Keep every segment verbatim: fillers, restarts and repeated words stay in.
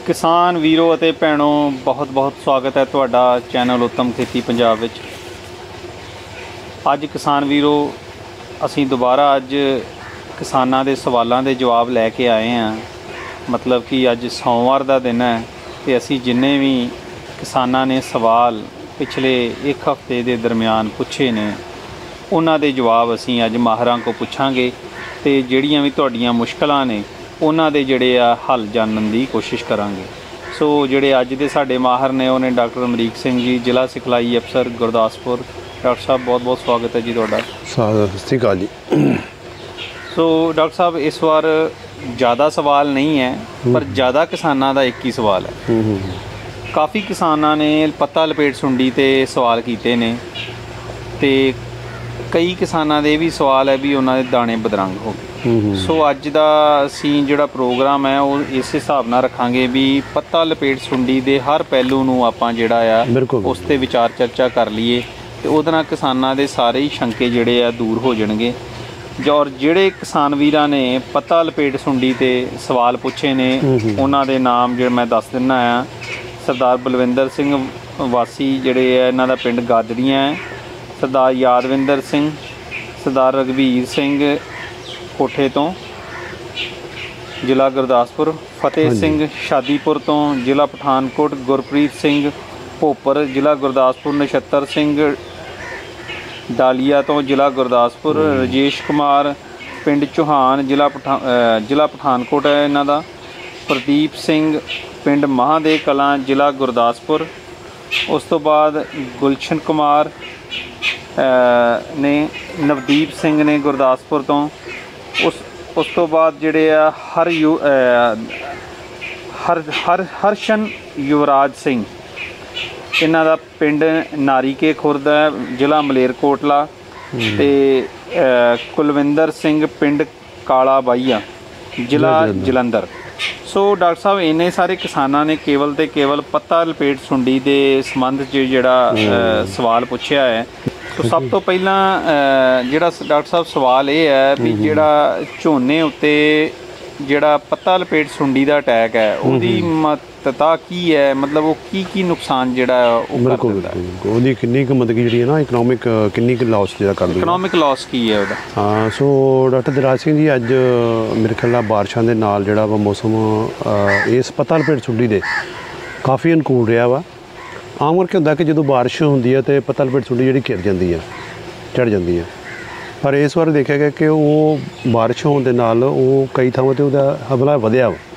किसान वीरों ਅਤੇ ਭੈਣੋ बहुत बहुत स्वागत है ਤੁਹਾਡਾ चैनल उत्तम खेती पंजाब ਵਿੱਚ। ਅੱਜ किसान वीरों ਅਸੀਂ ਦੁਬਾਰਾ ਅੱਜ ਕਿਸਾਨਾਂ ਦੇ ਸਵਾਲਾਂ ਦੇ ਜਵਾਬ ਲੈ ਕੇ ਆਏ ਹਾਂ। मतलब कि ਅੱਜ ਸੋਮਵਾਰ ਦਾ ਦਿਨ ਹੈ ਤੇ ਅਸੀਂ ਜਿੰਨੇ ਵੀ ਕਿਸਾਨਾਂ ਨੇ ਸਵਾਲ ਪਿਛਲੇ ਇੱਕ ਹਫ਼ਤੇ ਦੇ ਦਰਮਿਆਨ ਪੁੱਛੇ ਨੇ ਉਹਨਾਂ ਦੇ ਜਵਾਬ ਅਸੀਂ ਅੱਜ ਮਾਹਰਾਂ ਕੋ ਪੁੱਛਾਂਗੇ ਤੇ ਜਿਹੜੀਆਂ ਵੀ ਤੁਹਾਡੀਆਂ ਮੁਸ਼ਕਲਾਂ ਨੇ ਉਹਨਾਂ ਦੇ ਜਿਹੜੇ ਆ ਹੱਲ ਜਾਣਨ ਦੀ ਕੋਸ਼ਿਸ਼ ਕਰਾਂਗੇ। ਸੋ ਜਿਹੜੇ ਅੱਜ ਦੇ ਸਾਡੇ ਮਾਹਰ ਨੇ ਉਹ ਨੇ ਡਾਕਟਰ ਅਮਰੀਕ ਸਿੰਘ ਜੀ, ਜ਼ਿਲ੍ਹਾ ਸਿਖਲਾਈ ਅਫਸਰ ਗੁਰਦਾਸਪੁਰ। ਡਾਕਟਰ ਸਾਹਿਬ ਬਹੁਤ ਬਹੁਤ ਸਵਾਗਤ ਹੈ ਜੀ ਤੁਹਾਡਾ। ਸਤਿ ਸ਼੍ਰੀ ਅਕਾਲ ਜੀ। ਸੋ ਡਾਕਟਰ ਸਾਹਿਬ ਇਸ ਵਾਰ ज़्यादा सवाल नहीं है पर ज़्यादा किसानों का एक ही सवाल है। काफ़ी किसानों ने पत्ता लपेट सुंडी ते सवाल किए ने ते कई किसानों के भी सवाल है भी उन्होंने दाने बदरंग हो गए। सो अज का असी जोड़ा प्रोग्राम है वो इस हिसाब नाल रखांगे भी पत्ता लपेट सुंडी के हर पहलू नूं आपां जिहड़ा आ उस ते विचार चर्चा कर लीए ते उहदे नाल किसानों के सारे ही शंके जिहड़े आ दूर हो जाणगे। और ਜਿਹੜੇ किसान ਵੀਰਾਂ ਨੇ ਪੱਤਾ ਲਪੇਟ ਸੁੰਡੀ ਤੇ ਸਵਾਲ ਪੁੱਛੇ ਨੇ ਉਹਨਾਂ ਦੇ ਨਾਮ ਜਿਹੜੇ ਮੈਂ ਦੱਸ ਦਿੰਦਾ ਆ। ਸਰਦਾਰ ਬਲਵਿੰਦਰ ਸਿੰਘ ਵਾਸੀ ਜਿਹੜੇ ਆ ਇਹਨਾਂ ਦਾ ਪਿੰਡ ਗਾਦੜੀਆਂ ਹੈ, ਸਰਦਾਰ ਯਾਦਵਿੰਦਰ ਸਿੰਘ, ਸਰਦਾਰ ਰਘਵੀਰ ਸਿੰਘ ਕੋਠੇ ਤੋਂ ਜ਼ਿਲ੍ਹਾ ਗੁਰਦਾਸਪੁਰ, ਫਤਿਹ ਸਿੰਘ ਸ਼ਾਦੀਪੁਰ ਤੋਂ ਜ਼ਿਲ੍ਹਾ ਪਠਾਨਕੋਟ, ਗੁਰਪ੍ਰੀਤ ਸਿੰਘ ਭੋਪਰ ਜ਼ਿਲ੍ਹਾ ਗੁਰਦਾਸਪੁਰ, ਨਛੱਤਰ ਸਿੰਘ डालिया तो जिला गुरदासपुर, राजेश कुमार पिंड चौहान जिला पठा जिला पठानकोट है इन्हां दा, प्रदीप सिंह पिंड महादेव कलां जिला गुरदासपुर। उस तो बाद गुलशन कुमार ने, नवदीप सिंह ने गुरदासपुर तो। उस उस तो बाद जिहड़े आ हर यू हर हर हरशन युवराज सिंह इन्हां दा पिंड नारीके खुर्द है जिला मलेरकोटला ते कुलविंदर सिंह पिंड काला बाईया जिला जलंधर। सो डॉक्टर साहब इन्ने सारे किसानों ने केवल ते केवल पत्ता लपेट सुंडी के संबंध च जिहड़ा सवाल पूछा है। तो सब तो पहला जिहड़ा डॉक्टर साहब सवाल ये है भी जिहड़ा झोने उत्ते जिहड़ा पत्ता लपेट सुंडी का अटैक है उहदी महत्ता की है, मतलब वो की की नुकसान जिहड़ा बिल्कुल ਉਹਦੀ ਕਿੰਨੀ ਕੁ ਮਤਲਬ ਜਿਹੜੀ ਹੈ ਨਾ ਇਕਨੋਮਿਕ ਕਿੰਨੀ ਕੁ ਲਾਸ ਜਿਹੜਾ ਕਰਦੀ ਇਕਨੋਮਿਕ ਲਾਸ ਕੀ ਹੈ ਉਹਦਾ। ਹਾਂ ਸੋ ਡਾਕਟਰ ਦਿਰਾਜ ਸਿੰਘ ਜੀ ਅੱਜ ਮੇਰੇ ਖਿਆਲ ਨਾਲ ਬਾਰਿਸ਼ਾਂ ਦੇ ਨਾਲ ਜਿਹੜਾ ਵਾ ਮੌਸਮ ਇਸ ਪੱਤਾ ਲਪੇਟ ਸੁੰਡੀ ਦੇ ਕਾਫੀ ਅਨੁਕੂਲ ਰਿਹਾ ਵਾ। ਆਮ ਕਰਕੇ ਹੁੰਦਾ ਕਿ ਜਦੋਂ ਬਾਰਿਸ਼ ਹੁੰਦੀ ਹੈ ਤੇ ਪੱਤਾ ਲਪੇਟ ਸੁੰਡੀ ਜਿਹੜੀ ਘਿਰ ਜਾਂਦੀ ਹੈ, ਚੜ ਜਾਂਦੀ ਹੈ। ਪਰ ਇਸ ਵਾਰ ਦੇਖਿਆ ਗਿਆ ਕਿ ਉਹ ਬਾਰਿਸ਼ ਹੋਣ ਦੇ ਨਾਲ ਉਹ ਕਈ ਥਾਵਾਂ 'ਤੇ ਉਹਦਾ ਹਮਲਾ ਵਧਿਆ ਵਾ।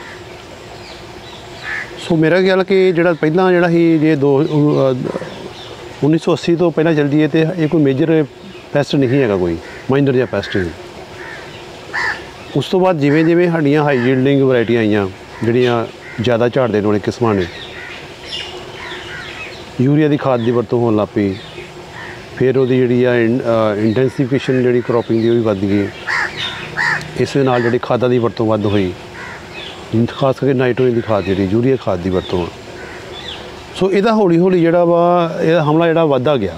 ਸੋ ਮੇਰਾ ਖਿਆਲ ਕਿ ਜਿਹੜਾ ਪਹਿਲਾਂ ਜਿਹੜਾ ਸੀ ਜੇ ਦੋ ਉੱਨੀ ਸੌ ਅੱਸੀ ਤੋਂ ਪਹਿਲਾਂ ਚੱਲਦੀ ਹੈ ਅਤੇ ਇਹ ਕੋਈ ਮੇਜਰ ਪੈਸਟ ਨਹੀਂ ਹੈਗਾ, ਕੋਈ ਮਾਈਨਰ ਜਾਂ ਪੈਸਟ ਨਹੀਂ। ਉਸ ਤੋਂ ਬਾਅਦ ਜਿਵੇਂ ਜਿਵੇਂ ਸਾਡੀਆਂ ਹਾਈ ਯੀਲਡਿੰਗ ਵਰਾਇਟੀਆਂ ਆਈਆਂ ਜਿਹੜੀਆਂ ਜ਼ਿਆਦਾ ਝਾੜ ਦੇਣ ਵਾਲੇ ਕਿਸਮਾਂ ਨੇ, ਯੂਰੀਆ ਦੀ ਖਾਦ ਦੀ ਵਰਤੋਂ ਹੋਣ ਲੱਗ ਪਈ। ਫਿਰ ਉਹਦੀ ਜਿਹੜੀ ਆ ਇੰਟੈਂਸੀਫਿਕੇਸ਼ਨ ਜਿਹੜੀ ਕ੍ਰੋਪਿੰਗ ਦੀ ਉਹ ਵੀ ਵੱਧ ਗਈ। ਇਸ ਦੇ ਨਾਲ ਜਿਹੜੀ ਖਾਦਾਂ ਦੀ ਵਰਤੋਂ ਵੱਧ ਹੋਈ, ਖਾਸ ਕਰਕੇ ਨਾਈਟ੍ਰੋਜਨ ਦੀ ਖਾਦ ਜਿਹੜੀ ਯੂਰੀਆ ਖਾਦ ਦੀ ਵਰਤੋਂ। ਸੋ ਇਹਦਾ ਹੌਲੀ ਹੌਲੀ ਜਿਹੜਾ ਵਾ ਇਹਦਾ ਹਮਲਾ ਜਿਹੜਾ ਵੱਧਦਾ ਗਿਆ।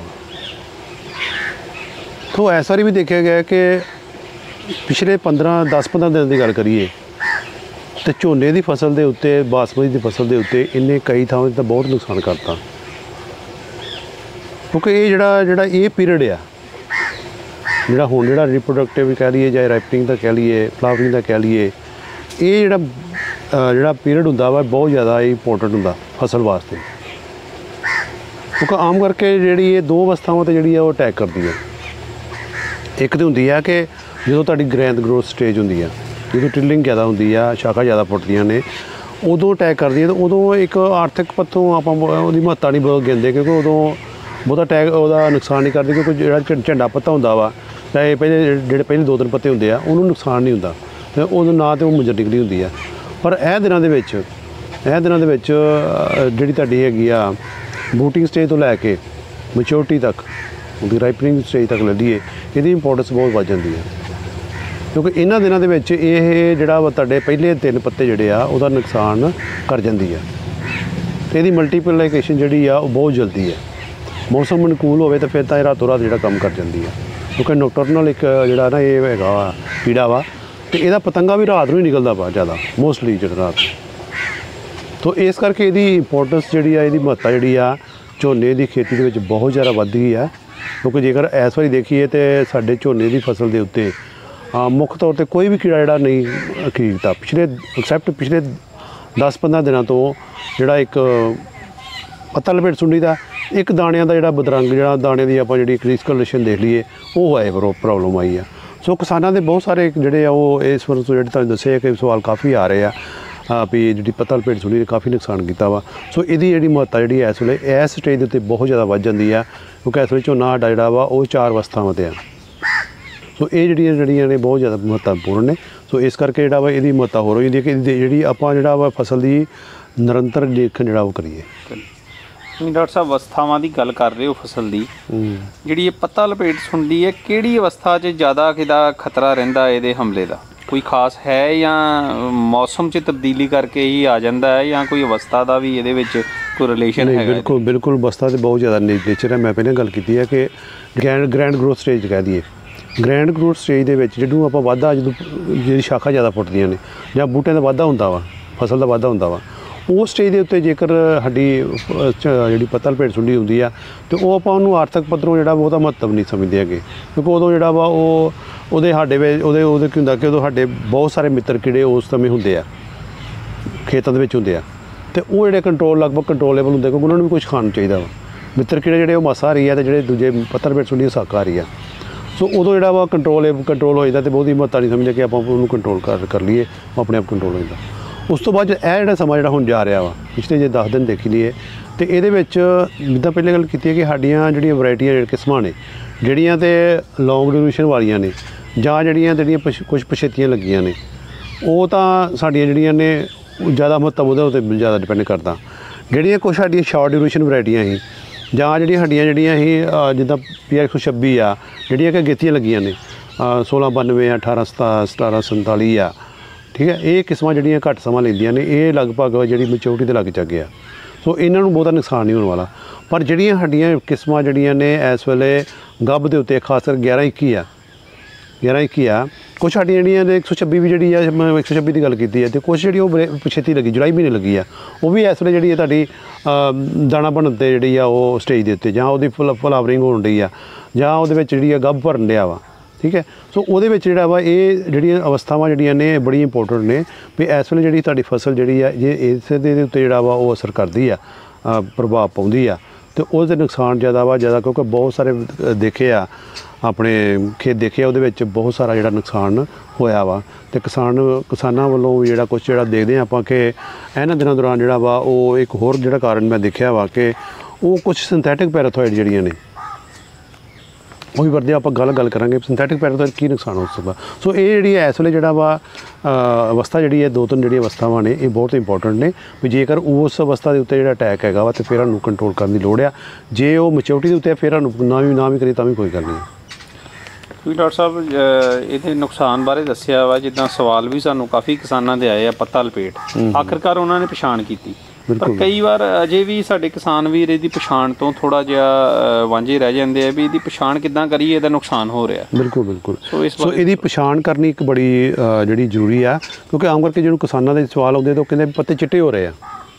ਸੋ ਇਸ ਵਾਰੀ ਵੀ ਦੇਖਿਆ ਗਿਆ ਕਿ ਪਿਛਲੇ ਪੰਦਰਾਂ ਦਸ ਪੰਦਰਾਂ ਦਿਨ ਦੀ ਗੱਲ ਕਰੀਏ ਤਾਂ ਝੋਨੇ ਦੀ ਫਸਲ ਦੇ ਉੱਤੇ, ਬਾਸਮਤੀ ਦੀ ਫਸਲ ਦੇ ਉੱਤੇ ਇਹਨੇ ਕਈ ਥਾਵਾਂ 'ਤੇ ਤਾਂ ਬਹੁਤ ਨੁਕਸਾਨ ਕਰਤਾ। ਕਿਉਂਕਿ ਇਹ ਜਿਹੜਾ ਜਿਹੜਾ ਇਹ ਪੀਰੀਅਡ ਆ ਜਿਹੜਾ ਹੁਣ ਜਿਹੜਾ ਰੀਪਰੋਡਕਟਿਵ ਕਹਿ ਲਈਏ ਜਾਂ ਰਾਈਪਨਿੰਗ ਦਾ ਕਹਿ ਲਈਏ, ਫਲਾਵਰਿੰਗ ਦਾ ਕਹਿ ਲਈਏ, ਇਹ ਜਿਹੜਾ ਜਿਹੜਾ ਪੀਰੀਅਡ ਹੁੰਦਾ ਵਾ ਬਹੁਤ ਜ਼ਿਆਦਾ ਇੰਪੋਰਟੈਂਟ ਹੁੰਦਾ ਫਸਲ ਵਾਸਤੇ। ਕਿਉਂਕਿ ਆਮ ਕਰਕੇ ਜਿਹੜੀ ਇਹ ਦੋ ਅਵਸਥਾਵਾਂ 'ਤੇ ਜਿਹੜੀ ਆ ਉਹ ਅਟੈਕ ਕਰਦੀ ਹੈ। ਇੱਕ ਤਾਂ ਹੁੰਦੀ ਆ ਕਿ ਜਦੋਂ ਤੁਹਾਡੀ ਗ੍ਰੈਂਥ ਗਰੋਥ ਸਟੇਜ ਹੁੰਦੀ ਆ, ਜਦੋਂ ਟਿਲਿੰਗ ਜ਼ਿਆਦਾ ਹੁੰਦੀ ਆ, ਸ਼ਾਖਾ ਜ਼ਿਆਦਾ ਪੁੱਟਦੀਆਂ ਨੇ, ਉਦੋਂ ਅਟੈਕ ਕਰਦੀ ਹੈ। ਤਾਂ ਉਦੋਂ ਇੱਕ ਆਰਥਿਕ ਪੱਖੋਂ ਆਪਾਂ ਉਹਦੀ ਮਹੱਤਤਾ ਨਹੀਂ ਬਹੁਤ ਗਿਣਦੇ ਕਿਉਂਕਿ ਉਦੋਂ ਬਹੁਤਾ ਅਟੈਕ ਉਹਦਾ ਨੁਕਸਾਨ ਨਹੀਂ ਕਰਦੀ। ਕਿਉਂਕਿ ਜਿਹੜਾ ਝੰਡਾ ਪੱਤਾ ਹੁੰਦਾ ਵਾ ਚਾਹੇ ਪਹਿਲੇ ਜਿਹੜੇ ਪਹਿਲੇ ਦੋ ਤਿੰਨ ਪੱਤੇ ਹੁੰਦੇ ਆ ਉਹਨੂੰ ਨੁਕਸਾਨ ਨਹੀਂ ਹੁੰਦਾ ਅਤੇ ਉਦੋਂ ਨਾ ਤਾਂ ਉਹ ਮੁੰਜਰ ਨਿਕਲੀ ਹੁੰਦੀ ਆ। ਪਰ ਇਹ ਦਿਨਾਂ ਦੇ ਵਿੱਚ ਇਹ ਦਿਨਾਂ ਦੇ ਵਿੱਚ ਜਿਹੜੀ ਤੁਹਾਡੀ ਹੈਗੀ ਆ ਬੂਟਿੰਗ ਸਟੇਜ ਤੋਂ ਲੈ ਕੇ ਮੈਚਿਓਰਟੀ ਤੱਕ, ਉਹਦੀ ਰਾਈਪਨਿੰਗ ਸਟੇਜ ਤੱਕ ਲੈ ਲਈਏ, ਇਹਦੀ ਇੰਪੋਰਟੈਂਸ ਬਹੁਤ ਵੱਧ ਜਾਂਦੀ ਹੈ। ਕਿਉਂਕਿ ਇਹਨਾਂ ਦਿਨਾਂ ਦੇ ਵਿੱਚ ਇਹ ਜਿਹੜਾ ਵਾ ਤੁਹਾਡੇ ਪਹਿਲੇ ਤਿੰਨ ਪੱਤੇ ਜਿਹੜੇ ਆ ਉਹਦਾ ਨੁਕਸਾਨ ਕਰ ਜਾਂਦੀ ਆ ਅਤੇ ਇਹਦੀ ਮਲਟੀਪਲੀਕੇਸ਼ਨ ਜਿਹੜੀ ਆ ਉਹ ਬਹੁਤ ਜਲਦੀ ਹੈ। ਮੌਸਮ ਅਨੁਕੂਲ ਹੋਵੇ ਤਾਂ ਫਿਰ ਤਾਂ ਇਹ ਰਾਤੋਂ ਰਾਤ ਜਿਹੜਾ ਕੰਮ ਕਰ ਜਾਂਦੀ ਆ। ਕਿਉਂਕਿ ਨੋਕਟਰਨਲ ਇੱਕ ਜਿਹੜਾ ਨਾ ਇਹ ਹੈਗਾ ਵਾ ਕੀੜਾ ਵਾ, ਅਤੇ ਇਹਦਾ ਪਤੰਗਾ ਵੀ ਰਾਤ ਨੂੰ ਹੀ ਨਿਕਲਦਾ ਵਾ ਜ਼ਿਆਦਾ, ਮੋਸਟਲੀ ਜਿਹੜਾ ਰਾਤ। तो इस करके ਇਹਦੀ ਇੰਪੋਰਟੈਂਸ ਜਿਹੜੀ ਆ ਇਹਦੀ ਮਹੱਤਤਾ ਜਿਹੜੀ ਆ ਝੋਨੇ ਦੀ ਖੇਤੀ ਦੇ ਵਿੱਚ ਬਹੁਤ ਜ਼ਿਆਦਾ ਵੱਧ ਗਈ ਆ ਕਿਉਂਕਿ ਜੇਕਰ ਇਸ ਵਾਰੀ ਦੇਖੀਏ ਤੇ ਸਾਡੇ ਝੋਨੇ ਦੀ ਫਸਲ ਦੇ ਉੱਤੇ ਮੁੱਖ ਤੌਰ ਤੇ ਕੋਈ ਵੀ ਕੀੜਾ ਜਿਹੜਾ ਨਹੀਂ ਖਰੀਦਦਾ ਪਿਛਲੇ ਐਕਸੈਪਟ ਪਿਛਲੇ ਦਸ ਪੰਦਰਾਂ ਦਿਨਾਂ ਤੋਂ ਜਿਹੜਾ ਇੱਕ ਪੱਤਾ ਲਪੇਟ ਸੁੰਡੀ ਦਾ ਇੱਕ ਦਾਣਿਆਂ ਦਾ ਜਿਹੜਾ ਬਦਰੰਗ ਜਿਹੜਾ ਦਾਣਿਆਂ ਦੀ ਆਪਾਂ ਜਿਹੜੀ ਕ੍ਰਿਸਕਲੇਸ਼ਨ ਦੇਖ ਲਈਏ ਉਹ ਆਏ ਪ੍ਰੋਬਲਮ ਆਈ ਆ ਸੋ ਕਿਸਾਨਾਂ ਦੇ ਬਹੁਤ ਸਾਰੇ ਜਿਹੜੇ ਆ ਉਹ ਇਸ ਵਾਰ ਤੋਂ ਜਿਹੜੇ ਤੁਹਾਨੂੰ ਦੱਸਿਆ ਕਿ ਸਵਾਲ ਕਾਫੀ ਆ ਰਹੇ ਆ ਵੀ ਜਿਹੜੀ ਪੱਤਾ ਲਪੇਟ ਸੁੰਡੀ ਨੇ ਕਾਫੀ ਨੁਕਸਾਨ ਕੀਤਾ ਵਾ ਸੋ ਇਹਦੀ ਜਿਹੜੀ ਮਹੱਤਤਾ ਜਿਹੜੀ ਇਸ ਵੇਲੇ ਇਸ ਸਟੇਜ ਦੇ ਉੱਤੇ ਬਹੁਤ ਜ਼ਿਆਦਾ ਵੱਧ ਜਾਂਦੀ ਆ ਕਿਉਂਕਿ ਇਸ ਵੇਲੇ ਝੋਨਾ ਸਾਡਾ ਜਿਹੜਾ ਵਾ ਉਹ ਚਾਰ ਅਵਸਥਾਵਾਂ 'ਤੇ ਆ ਸੋ ਇਹ ਜਿਹੜੀਆਂ ਜਿਹੜੀਆਂ ਨੇ ਬਹੁਤ ਜ਼ਿਆਦਾ ਮਹੱਤਵਪੂਰਨ ਨੇ ਸੋ ਇਸ ਕਰਕੇ ਜਿਹੜਾ ਵਾ ਇਹਦੀ ਮਹੱਤਤਾ ਹੋਰ ਹੋ ਜਾਂਦੀ ਹੈ ਕਿ ਜਿਹੜੀ ਆਪਾਂ ਜਿਹੜਾ ਵਾ ਫਸਲ ਦੀ ਨਿਰੰਤਰ ਦੇਖਣ ਜਿਹੜਾ ਉਹ ਕਰੀਏ ਤੁਸੀਂ ਡਾਕਟਰ ਸਾਹਿਬ ਅਵਸਥਾਵਾਂ ਦੀ ਗੱਲ ਕਰ ਰਹੇ ਹੋ ਫਸਲ ਦੀ ਜਿਹੜੀ ਇਹ ਪੱਤਾ ਲਪੇਟ ਸੁੰਡੀ ਹੈ ਕਿਹੜੀ ਅਵਸਥਾ 'ਚ ਜ਼ਿਆਦਾ ਕਿਹਦਾ ਖਤਰਾ ਰਹਿੰਦਾ ਇਹਦੇ ਹਮਲੇ ਦਾ ਕੋਈ ਖਾਸ ਹੈ ਜਾਂ ਮੌਸਮ 'ਚ ਤਬਦੀਲੀ ਕਰਕੇ ਹੀ ਆ ਜਾਂਦਾ ਹੈ ਜਾਂ ਕੋਈ ਅਵਸਥਾ ਦਾ ਵੀ ਇਹਦੇ ਵਿੱਚ ਕੋਈ ਰਿਲੇਸ਼ਨ ਹੈ ਬਿਲਕੁਲ ਬਿਲਕੁਲ ਅਵਸਥਾ ਤੇ ਬਹੁਤ ਜ਼ਿਆਦਾ ਨੇਚਰ ਹੈ ਮੈਂ ਪਹਿਲਾਂ ਗੱਲ ਕੀਤੀ ਹੈ ਕਿ ਗ੍ਰੈਂਡ ਗ੍ਰੈਂਡ ਗਰੋਥ ਸਟੇਜ ਕਹਿ ਦਈਏ ਗ੍ਰੈਂਡ ਗਰੋਥ ਸਟੇਜ ਦੇ ਵਿੱਚ ਜਦੋਂ ਆਪਾਂ ਵਾਧਾ ਜਦੋਂ ਜਿਹੜੀ ਸ਼ਾਖਾ ਜ਼ਿਆਦਾ ਫੁੱਟਦੀਆਂ ਨੇ ਜਾਂ ਬੂਟਿਆਂ ਦਾ ਵਾਧਾ ਹੁੰਦਾ ਵਾ ਫਸਲ ਦਾ ਵਾਧਾ ਹੁੰਦਾ ਵਾ ਉਸ ਸਟੇਜ ਦੇ ਉੱਤੇ ਜੇਕਰ ਸਾਡੀ ਜਿਹੜੀ ਪੱਤਾ ਲਪੇਟ ਸੁੰਡੀ ਹੁੰਦੀ ਆ ਅਤੇ ਉਹ ਆਪਾਂ ਉਹਨੂੰ ਆਰਥਿਕ ਪੱਧਰੋਂ ਜਿਹੜਾ ਬਹੁਤਾ ਮਹੱਤਵ ਨਹੀਂ ਸਮਝਦੇ ਹੈਗੇ ਕਿਉਂਕਿ ਉਦੋਂ ਜਿਹੜਾ ਵਾ ਉਹ ਉਹਦੇ ਸਾਡੇ ਵਿੱਚ ਉਹਦੇ ਉਹਦੇ ਕੀ ਹੁੰਦਾ ਕਿ ਉਦੋਂ ਸਾਡੇ ਬਹੁਤ ਸਾਰੇ ਮਿੱਤਰ ਕੀੜੇ ਉਸ ਸਮੇਂ ਹੁੰਦੇ ਆ ਖੇਤਾਂ ਦੇ ਵਿੱਚ ਹੁੰਦੇ ਆ ਅਤੇ ਉਹ ਜਿਹੜੇ ਕੰਟਰੋਲ ਲਗਭਗ ਕੰਟਰੋਲੇਬਲ ਹੁੰਦੇ ਕਿਉਂਕਿ ਉਹਨਾਂ ਨੂੰ ਵੀ ਕੁਛ ਖਾਣ ਚਾਹੀਦਾ ਵਾ ਮਿੱਤਰ ਕੀੜੇ ਜਿਹੜੇ ਉਹ ਮਾਸਾਹਾਰੀ ਆ ਅਤੇ ਜਿਹੜੇ ਦੂਜੇ ਪੱਤਾ ਲਪੇਟ ਸੁੰਡੀ ਉਹ ਸ਼ਾਕਾਹਾਰੀ ਆ ਸੋ ਉਦੋਂ ਜਿਹੜਾ ਵਾ ਕੰਟਰੋਲ ਕੰਟਰੋਲ ਹੋ ਜਾਂਦਾ ਅਤੇ ਬਹੁਤੀ ਮਹੱਤਤਾ ਨਹੀਂ ਸਮਝਦੇ ਕਿ ਆਪਾਂ ਉਹਨੂੰ ਕੰਟਰੋਲ ਕਰ ਕਰ ਲਈਏ ਉਹ ਆਪਣੇ ਆਪ ਕੰਟਰੋਲ ਹੋ ਜਾਂਦਾ ਉਸ ਤੋਂ ਬਾਅਦ ਇਹ ਜਿਹੜਾ ਸਮਾਂ ਜਿਹੜਾ ਹੁਣ ਜਾ ਰਿਹਾ ਵਾ ਪਿਛਲੇ ਜੇ ਦਸ ਦਿਨ ਦੇਖ ਲਈਏ ਅਤੇ ਇਹਦੇ ਵਿੱਚ ਜਿੱਦਾਂ ਪਹਿਲੇ ਗੱਲ ਕੀਤੀ ਹੈ ਕਿ ਸਾਡੀਆਂ ਜਿਹੜੀਆਂ ਵਰਾਇਟੀਆਂ ਜਿਹੜੀਆਂ ਕਿਸਮਾਂ ਨੇ ਜਿਹੜੀਆਂ ਤਾਂ ਲੌਂਗ ਡਿਊਰੇਸ਼ਨ ਵਾਲੀਆਂ ਨੇ ਜਾਂ ਜਿਹੜੀਆਂ ਜਿਹੜੀਆਂ ਪਛ ਕੁਛ ਪਛੇਤੀਆਂ ਲੱਗੀਆਂ ਨੇ ਉਹ ਤਾਂ ਸਾਡੀਆਂ ਜਿਹੜੀਆਂ ਨੇ ਜ਼ਿਆਦਾ ਮਹੱਤਵ ਉਹਦੇ ਉੱਤੇ ਜ਼ਿਆਦਾ ਡਿਪੈਂਡ ਕਰਦਾ ਜਿਹੜੀਆਂ ਕੁਛ ਸਾਡੀਆਂ ਸ਼ਾਰਟ ਡਿਊਰੇਸ਼ਨ ਵਰਾਇਟੀਆਂ ਸੀ ਜਾਂ ਜਿਹੜੀਆਂ ਸਾਡੀਆਂ ਜਿਹੜੀਆਂ ਸੀ ਜਿੱਦਾਂ ਪੀ ਆਰ ਇੱਕ ਸੌ ਛੱਬੀ ਆ ਜਿਹੜੀਆਂ ਕਿ ਅਗੇਤੀਆਂ ਲੱਗੀਆਂ ਨੇ ਸੋਲਾਂ ਬਾਨਵੇਂ ਆ ਅਠਾਰਾਂ ਸਤਾ ਸਤਾਰਾਂ ਸੰਤਾਲੀ ਆ ਠੀਕ ਹੈ ਇਹ ਕਿਸਮਾਂ ਜਿਹੜੀਆਂ ਘੱਟ ਸਮਾਂ ਲੈਂਦੀਆਂ ਨੇ ਇਹ ਲਗਭਗ ਜਿਹੜੀ ਮੈਚੋਰਟੀ ਦੇ ਲੱਗ ਚੱਗੇ ਆ ਸੋ ਇਹਨਾਂ ਨੂੰ ਬਹੁਤਾ ਨੁਕਸਾਨ ਨਹੀਂ ਹੋਣ ਵਾਲਾ ਪਰ ਜਿਹੜੀਆਂ ਸਾਡੀਆਂ ਕਿਸਮਾਂ ਜਿਹੜੀਆਂ ਨੇ ਇਸ ਵੇਲੇ ਗੱਭ ਦੇ ਉੱਤੇ ਖਾਸ ਕਰ ਗਿਆਰਾਂ ਇੱਕੀ ਆ ਗਿਆਰਾਂ ਇੱਕੀ ਆ ਕੁਛ ਸਾਡੀਆਂ ਜਿਹੜੀਆਂ ਨੇ ਇੱਕ ਸੌ ਛੱਬੀ ਵੀ ਜਿਹੜੀ ਆ ਮੈਂ ਇੱਕ ਸੌ ਛੱਬੀ ਦੀ ਗੱਲ ਕੀਤੀ ਹੈ ਅਤੇ ਕੁਛ ਜਿਹੜੀ ਉਹ ਛੇਤੀ ਲੱਗੀ ਜੁਲਾਈ ਮਹੀਨੇ ਲੱਗੀ ਆ ਉਹ ਵੀ ਇਸ ਵੇਲੇ ਜਿਹੜੀ ਹੈ ਤੁਹਾਡੀ ਦਾਣਾ ਬਣਨ 'ਤੇ ਜਿਹੜੀ ਆ ਉਹ ਸਟੇਜ ਦੇ ਉੱਤੇ ਜਾਂ ਉਹਦੀ ਫੁੱਲ ਫਲਾਵਰਿੰਗ ਹੋਣ ਡਈ ਆ ਜਾਂ ਉਹਦੇ ਵਿੱਚ ਜਿਹੜੀ ਆ ਗੱਭ ਭਰਨ ਡਿਆ ਵਾ ਠੀਕ ਹੈ ਸੋ ਉਹਦੇ ਵਿੱਚ ਜਿਹੜਾ ਵਾ ਇਹ ਜਿਹੜੀਆਂ ਅਵਸਥਾਵਾਂ ਜਿਹੜੀਆਂ ਨੇ ਬੜੀ ਇੰਪੋਰਟੈਂਟ ਨੇ ਵੀ ਇਸ ਵੇਲੇ ਜਿਹੜੀ ਤੁਹਾਡੀ ਫਸਲ ਜਿਹੜੀ ਆ ਜੇ ਇਸ ਦੇ ਉੱਤੇ ਜਿਹੜਾ ਵਾ ਉਹ ਅਸਰ ਕਰਦੀ ਆ ਪ੍ਰਭਾਵ ਪਾਉਂਦੀ ਆ ਅਤੇ ਉਹਦੇ ਨੁਕਸਾਨ ਜ਼ਿਆਦਾ ਵਾ ਜ਼ਿਆਦਾ ਕਿਉਂਕਿ ਬਹੁਤ ਸਾਰੇ ਦੇਖੇ ਆ ਆਪਣੇ ਖੇਤ ਦੇਖੇ ਆ ਉਹਦੇ ਵਿੱਚ ਬਹੁਤ ਸਾਰਾ ਜਿਹੜਾ ਨੁਕਸਾਨ ਹੋਇਆ ਵਾ ਅਤੇ ਕਿਸਾਨ ਕਿਸਾਨਾਂ ਵੱਲੋਂ ਵੀ ਜਿਹੜਾ ਕੁਛ ਜਿਹੜਾ ਦੇਖਦੇ ਹਾਂ ਆਪਾਂ ਕਿ ਇਹਨਾਂ ਦਿਨਾਂ ਦੌਰਾਨ ਜਿਹੜਾ ਵਾ ਉਹ ਇੱਕ ਹੋਰ ਜਿਹੜਾ ਕਾਰਨ ਮੈਂ ਦੇਖਿਆ ਵਾ ਕਿ ਉਹ ਕੁਛ ਸਿੰਥੈਟਿਕ ਪੈਰਾਥੋਇਡ ਜਿਹੜੀਆਂ ਨੇ ਉਹ ਵੀ ਵਰਦੇ ਆਪਾਂ ਗੱਲ ਗੱਲ ਕਰਾਂਗੇ ਸਿੰਥੈਟਿਕ ਪੈਰਾਥੋਇਡ ਕੀ ਨੁਕਸਾਨ ਹੋ ਸਕਦਾ ਸੋ ਇਹ ਜਿਹੜੀ ਇਸ ਵੇਲੇ ਜਿਹੜਾ ਵਾ ਅਵਸਥਾ ਜਿਹੜੀ ਹੈ ਦੋ ਤਿੰਨ ਜਿਹੜੀਆਂ ਅਵਸਥਾਵਾਂ ਨੇ ਇਹ ਬਹੁਤ ਇੰਪੋਰਟੈਂਟ ਨੇ ਵੀ ਜੇਕਰ ਉਸ ਅਵਸਥਾ ਦੇ ਉੱਤੇ ਜਿਹੜਾ ਅਟੈਕ ਹੈਗਾ ਵਾ ਅਤੇ ਫਿਰ ਉਹਨੂੰ ਕੰਟਰੋਲ ਕਰਨ ਦੀ ਲੋੜ ਆ ਜੇ ਉਹ ਮੈਚੋਰਟੀ ਦੇ ਉੱਤੇ ਫਿਰ ਉਹਨੂੰ ਨਾ ਵੀ ਨਾ ਵੀ ਕਰੇ ਤਾਂ ਵੀ ਕੋਈ ਗੱਲ ਨਹੀਂ ਤੁਸੀਂ ਡਾਕਟਰ ਸਾਹਿਬ ਇਹਦੇ ਨੁਕਸਾਨ ਬਾਰੇ ਦੱਸਿਆ ਵਾ ਜਿੱਦਾਂ ਸਵਾਲ ਵੀ ਸਾਨੂੰ ਕਾਫੀ ਕਿਸਾਨਾਂ ਦੇ ਆਏ ਆ ਪੱਤਾ ਲਪੇਟ ਆਖਿਰਕਾਰ ਉਹਨਾਂ ਨੇ ਪਛਾਣ ਕੀਤੀ ਪਰ ਕਈ ਵਾਰ ਅਜੇ ਵੀ ਸਾਡੇ ਕਿਸਾਨ ਵੀਰ ਇਹਦੀ ਪਛਾਣ ਤੋਂ ਥੋੜ੍ਹਾ ਜਿਹਾ ਵਾਂਝੇ ਰਹਿ ਜਾਂਦੇ ਆ ਵੀ ਇਹਦੀ ਪਛਾਣ ਕਿੱਦਾਂ ਕਰੀਏ ਇਹਦਾ ਨੁਕਸਾਨ ਹੋ ਰਿਹਾ ਬਿਲਕੁਲ ਬਿਲਕੁਲ ਸੋ ਇਹਦੀ ਪਛਾਣ ਕਰਨੀ ਇੱਕ ਬੜੀ ਜਿਹੜੀ ਜ਼ਰੂਰੀ ਆ ਕਿਉਂਕਿ ਆਮ ਕਰਕੇ ਜਿਹਨੂੰ ਕਿਸਾਨਾਂ ਦੇ ਸਵਾਲ ਆਉਂਦੇ ਤਾਂ ਉਹ ਕਹਿੰਦੇ ਪੱਤੇ ਚਿੱਟੇ ਹੋ ਰਹੇ ਆ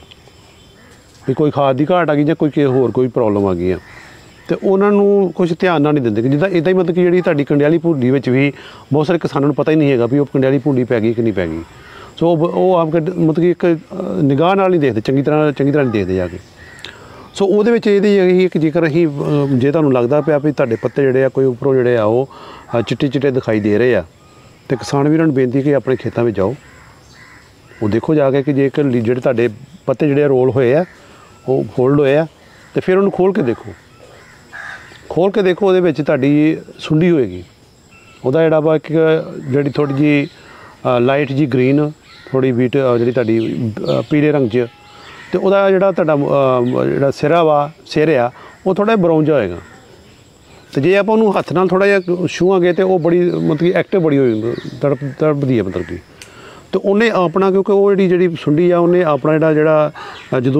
ਵੀ ਕੋਈ ਖਾਦ ਦੀ ਘਾਟ ਆ ਗਈ ਜਾਂ ਕੋਈ ਹੋਰ ਕੋਈ ਪ੍ਰੋਬਲਮ ਆ ਗਈ ਆ ਅਤੇ ਉਹਨਾਂ ਨੂੰ ਕੁਛ ਧਿਆਨ ਨਾਲ ਨਹੀਂ ਦਿੰਦੇ ਕਿ ਜਿੱਦਾਂ ਇੱਦਾਂ ਹੀ ਮਤਲਬ ਕਿ ਜਿਹੜੀ ਤੁਹਾਡੀ ਕੰਡਿਆਲੀ ਭੁੰਡੀ ਵਿੱਚ ਵੀ ਬਹੁਤ ਸਾਰੇ ਕਿਸਾਨਾਂ ਨੂੰ ਪਤਾ ਹੀ ਨਹੀਂ ਹੈਗਾ ਵੀ ਉਹ ਕੰਡਿਆਲੀ ਭੁੰਡੀ ਪੈ ਗਈ ਕਿ ਨਹੀਂ ਪੈ ਗਈ ਸੋ ਉਹ ਆਪ ਮਤਲਬ ਕਿ ਇੱਕ ਨਿਗਾਹ ਨਾਲ ਨਹੀਂ ਦੇਖਦੇ ਚੰਗੀ ਤਰ੍ਹਾਂ ਚੰਗੀ ਤਰ੍ਹਾਂ ਨਹੀਂ ਦੇਖਦੇ ਜਾ ਕੇ ਸੋ ਉਹਦੇ ਵਿੱਚ ਇਹਦੀ ਇਹੀ ਕਿ ਜੇਕਰ ਅਸੀਂ ਜੇ ਤੁਹਾਨੂੰ ਲੱਗਦਾ ਪਿਆ ਵੀ ਤੁਹਾਡੇ ਪੱਤੇ ਜਿਹੜੇ ਆ ਕੋਈ ਉੱਪਰੋਂ ਜਿਹੜੇ ਆ ਉਹ ਚਿੱਟੇ ਚਿੱਟੇ ਦਿਖਾਈ ਦੇ ਰਹੇ ਆ ਅਤੇ ਕਿਸਾਨ ਵੀਰਾਂ ਨੂੰ ਬੇਨਤੀ ਕਿ ਆਪਣੇ ਖੇਤਾਂ ਵਿੱਚ ਜਾਓ ਉਹ ਦੇਖੋ ਜਾ ਕੇ ਕਿ ਜੇਕਰ ਜਿਹੜੇ ਤੁਹਾਡੇ ਪੱਤੇ ਜਿਹੜੇ ਰੋਲ ਹੋਏ ਆ ਉਹ ਫੋਲਡ ਹੋਏ ਆ ਅਤੇ ਫਿਰ ਉਹਨੂੰ ਖੋਲ੍ਹ ਕੇ ਦੇਖੋ ਖੋਲ੍ਹ ਕੇ ਦੇਖੋ ਉਹਦੇ ਵਿੱਚ ਤੁਹਾਡੀ ਸੁੰਡੀ ਹੋਏਗੀ ਉਹਦਾ ਜਿਹੜਾ ਵਾ ਇੱਕ ਜਿਹੜੀ ਥੋੜ੍ਹੀ ਜਿਹੀ ਲਾਈਟ ਜੀ ਗ੍ਰੀਨ ਥੋੜ੍ਹੀ ਵੀਟ ਜਿਹੜੀ ਤੁਹਾਡੀ ਪੀਲੇ ਰੰਗ 'ਚ ਅਤੇ ਉਹਦਾ ਜਿਹੜਾ ਤੁਹਾਡਾ ਜਿਹੜਾ ਸਿਰਾ ਵਾ ਸਿਰ ਆ ਉਹ ਥੋੜ੍ਹਾ ਜਿਹਾ ਬਰਾਊਨ ਜਿਹਾ ਹੋਏਗਾ ਅਤੇ ਜੇ ਆਪਾਂ ਉਹਨੂੰ ਹੱਥ ਨਾਲ ਥੋੜ੍ਹਾ ਜਿਹਾ ਛੂਹਾਂਗੇ ਤਾਂ ਉਹ ਬੜੀ ਮਤਲਬ ਕਿ ਐਕਟਿਵ ਬੜੀ ਹੋਈ ਤੜਪ ਤੜਪਦੀ ਹੈ ਮਤਲਬ ਕਿ ਅਤੇ ਉਹਨੇ ਆਪਣਾ ਕਿਉਂਕਿ ਉਹ ਜਿਹੜੀ ਜਿਹੜੀ ਸੁੰਡੀ ਆ ਉਹਨੇ ਆਪਣਾ ਜਿਹੜਾ ਜਿਹੜਾ ਜਦੋਂ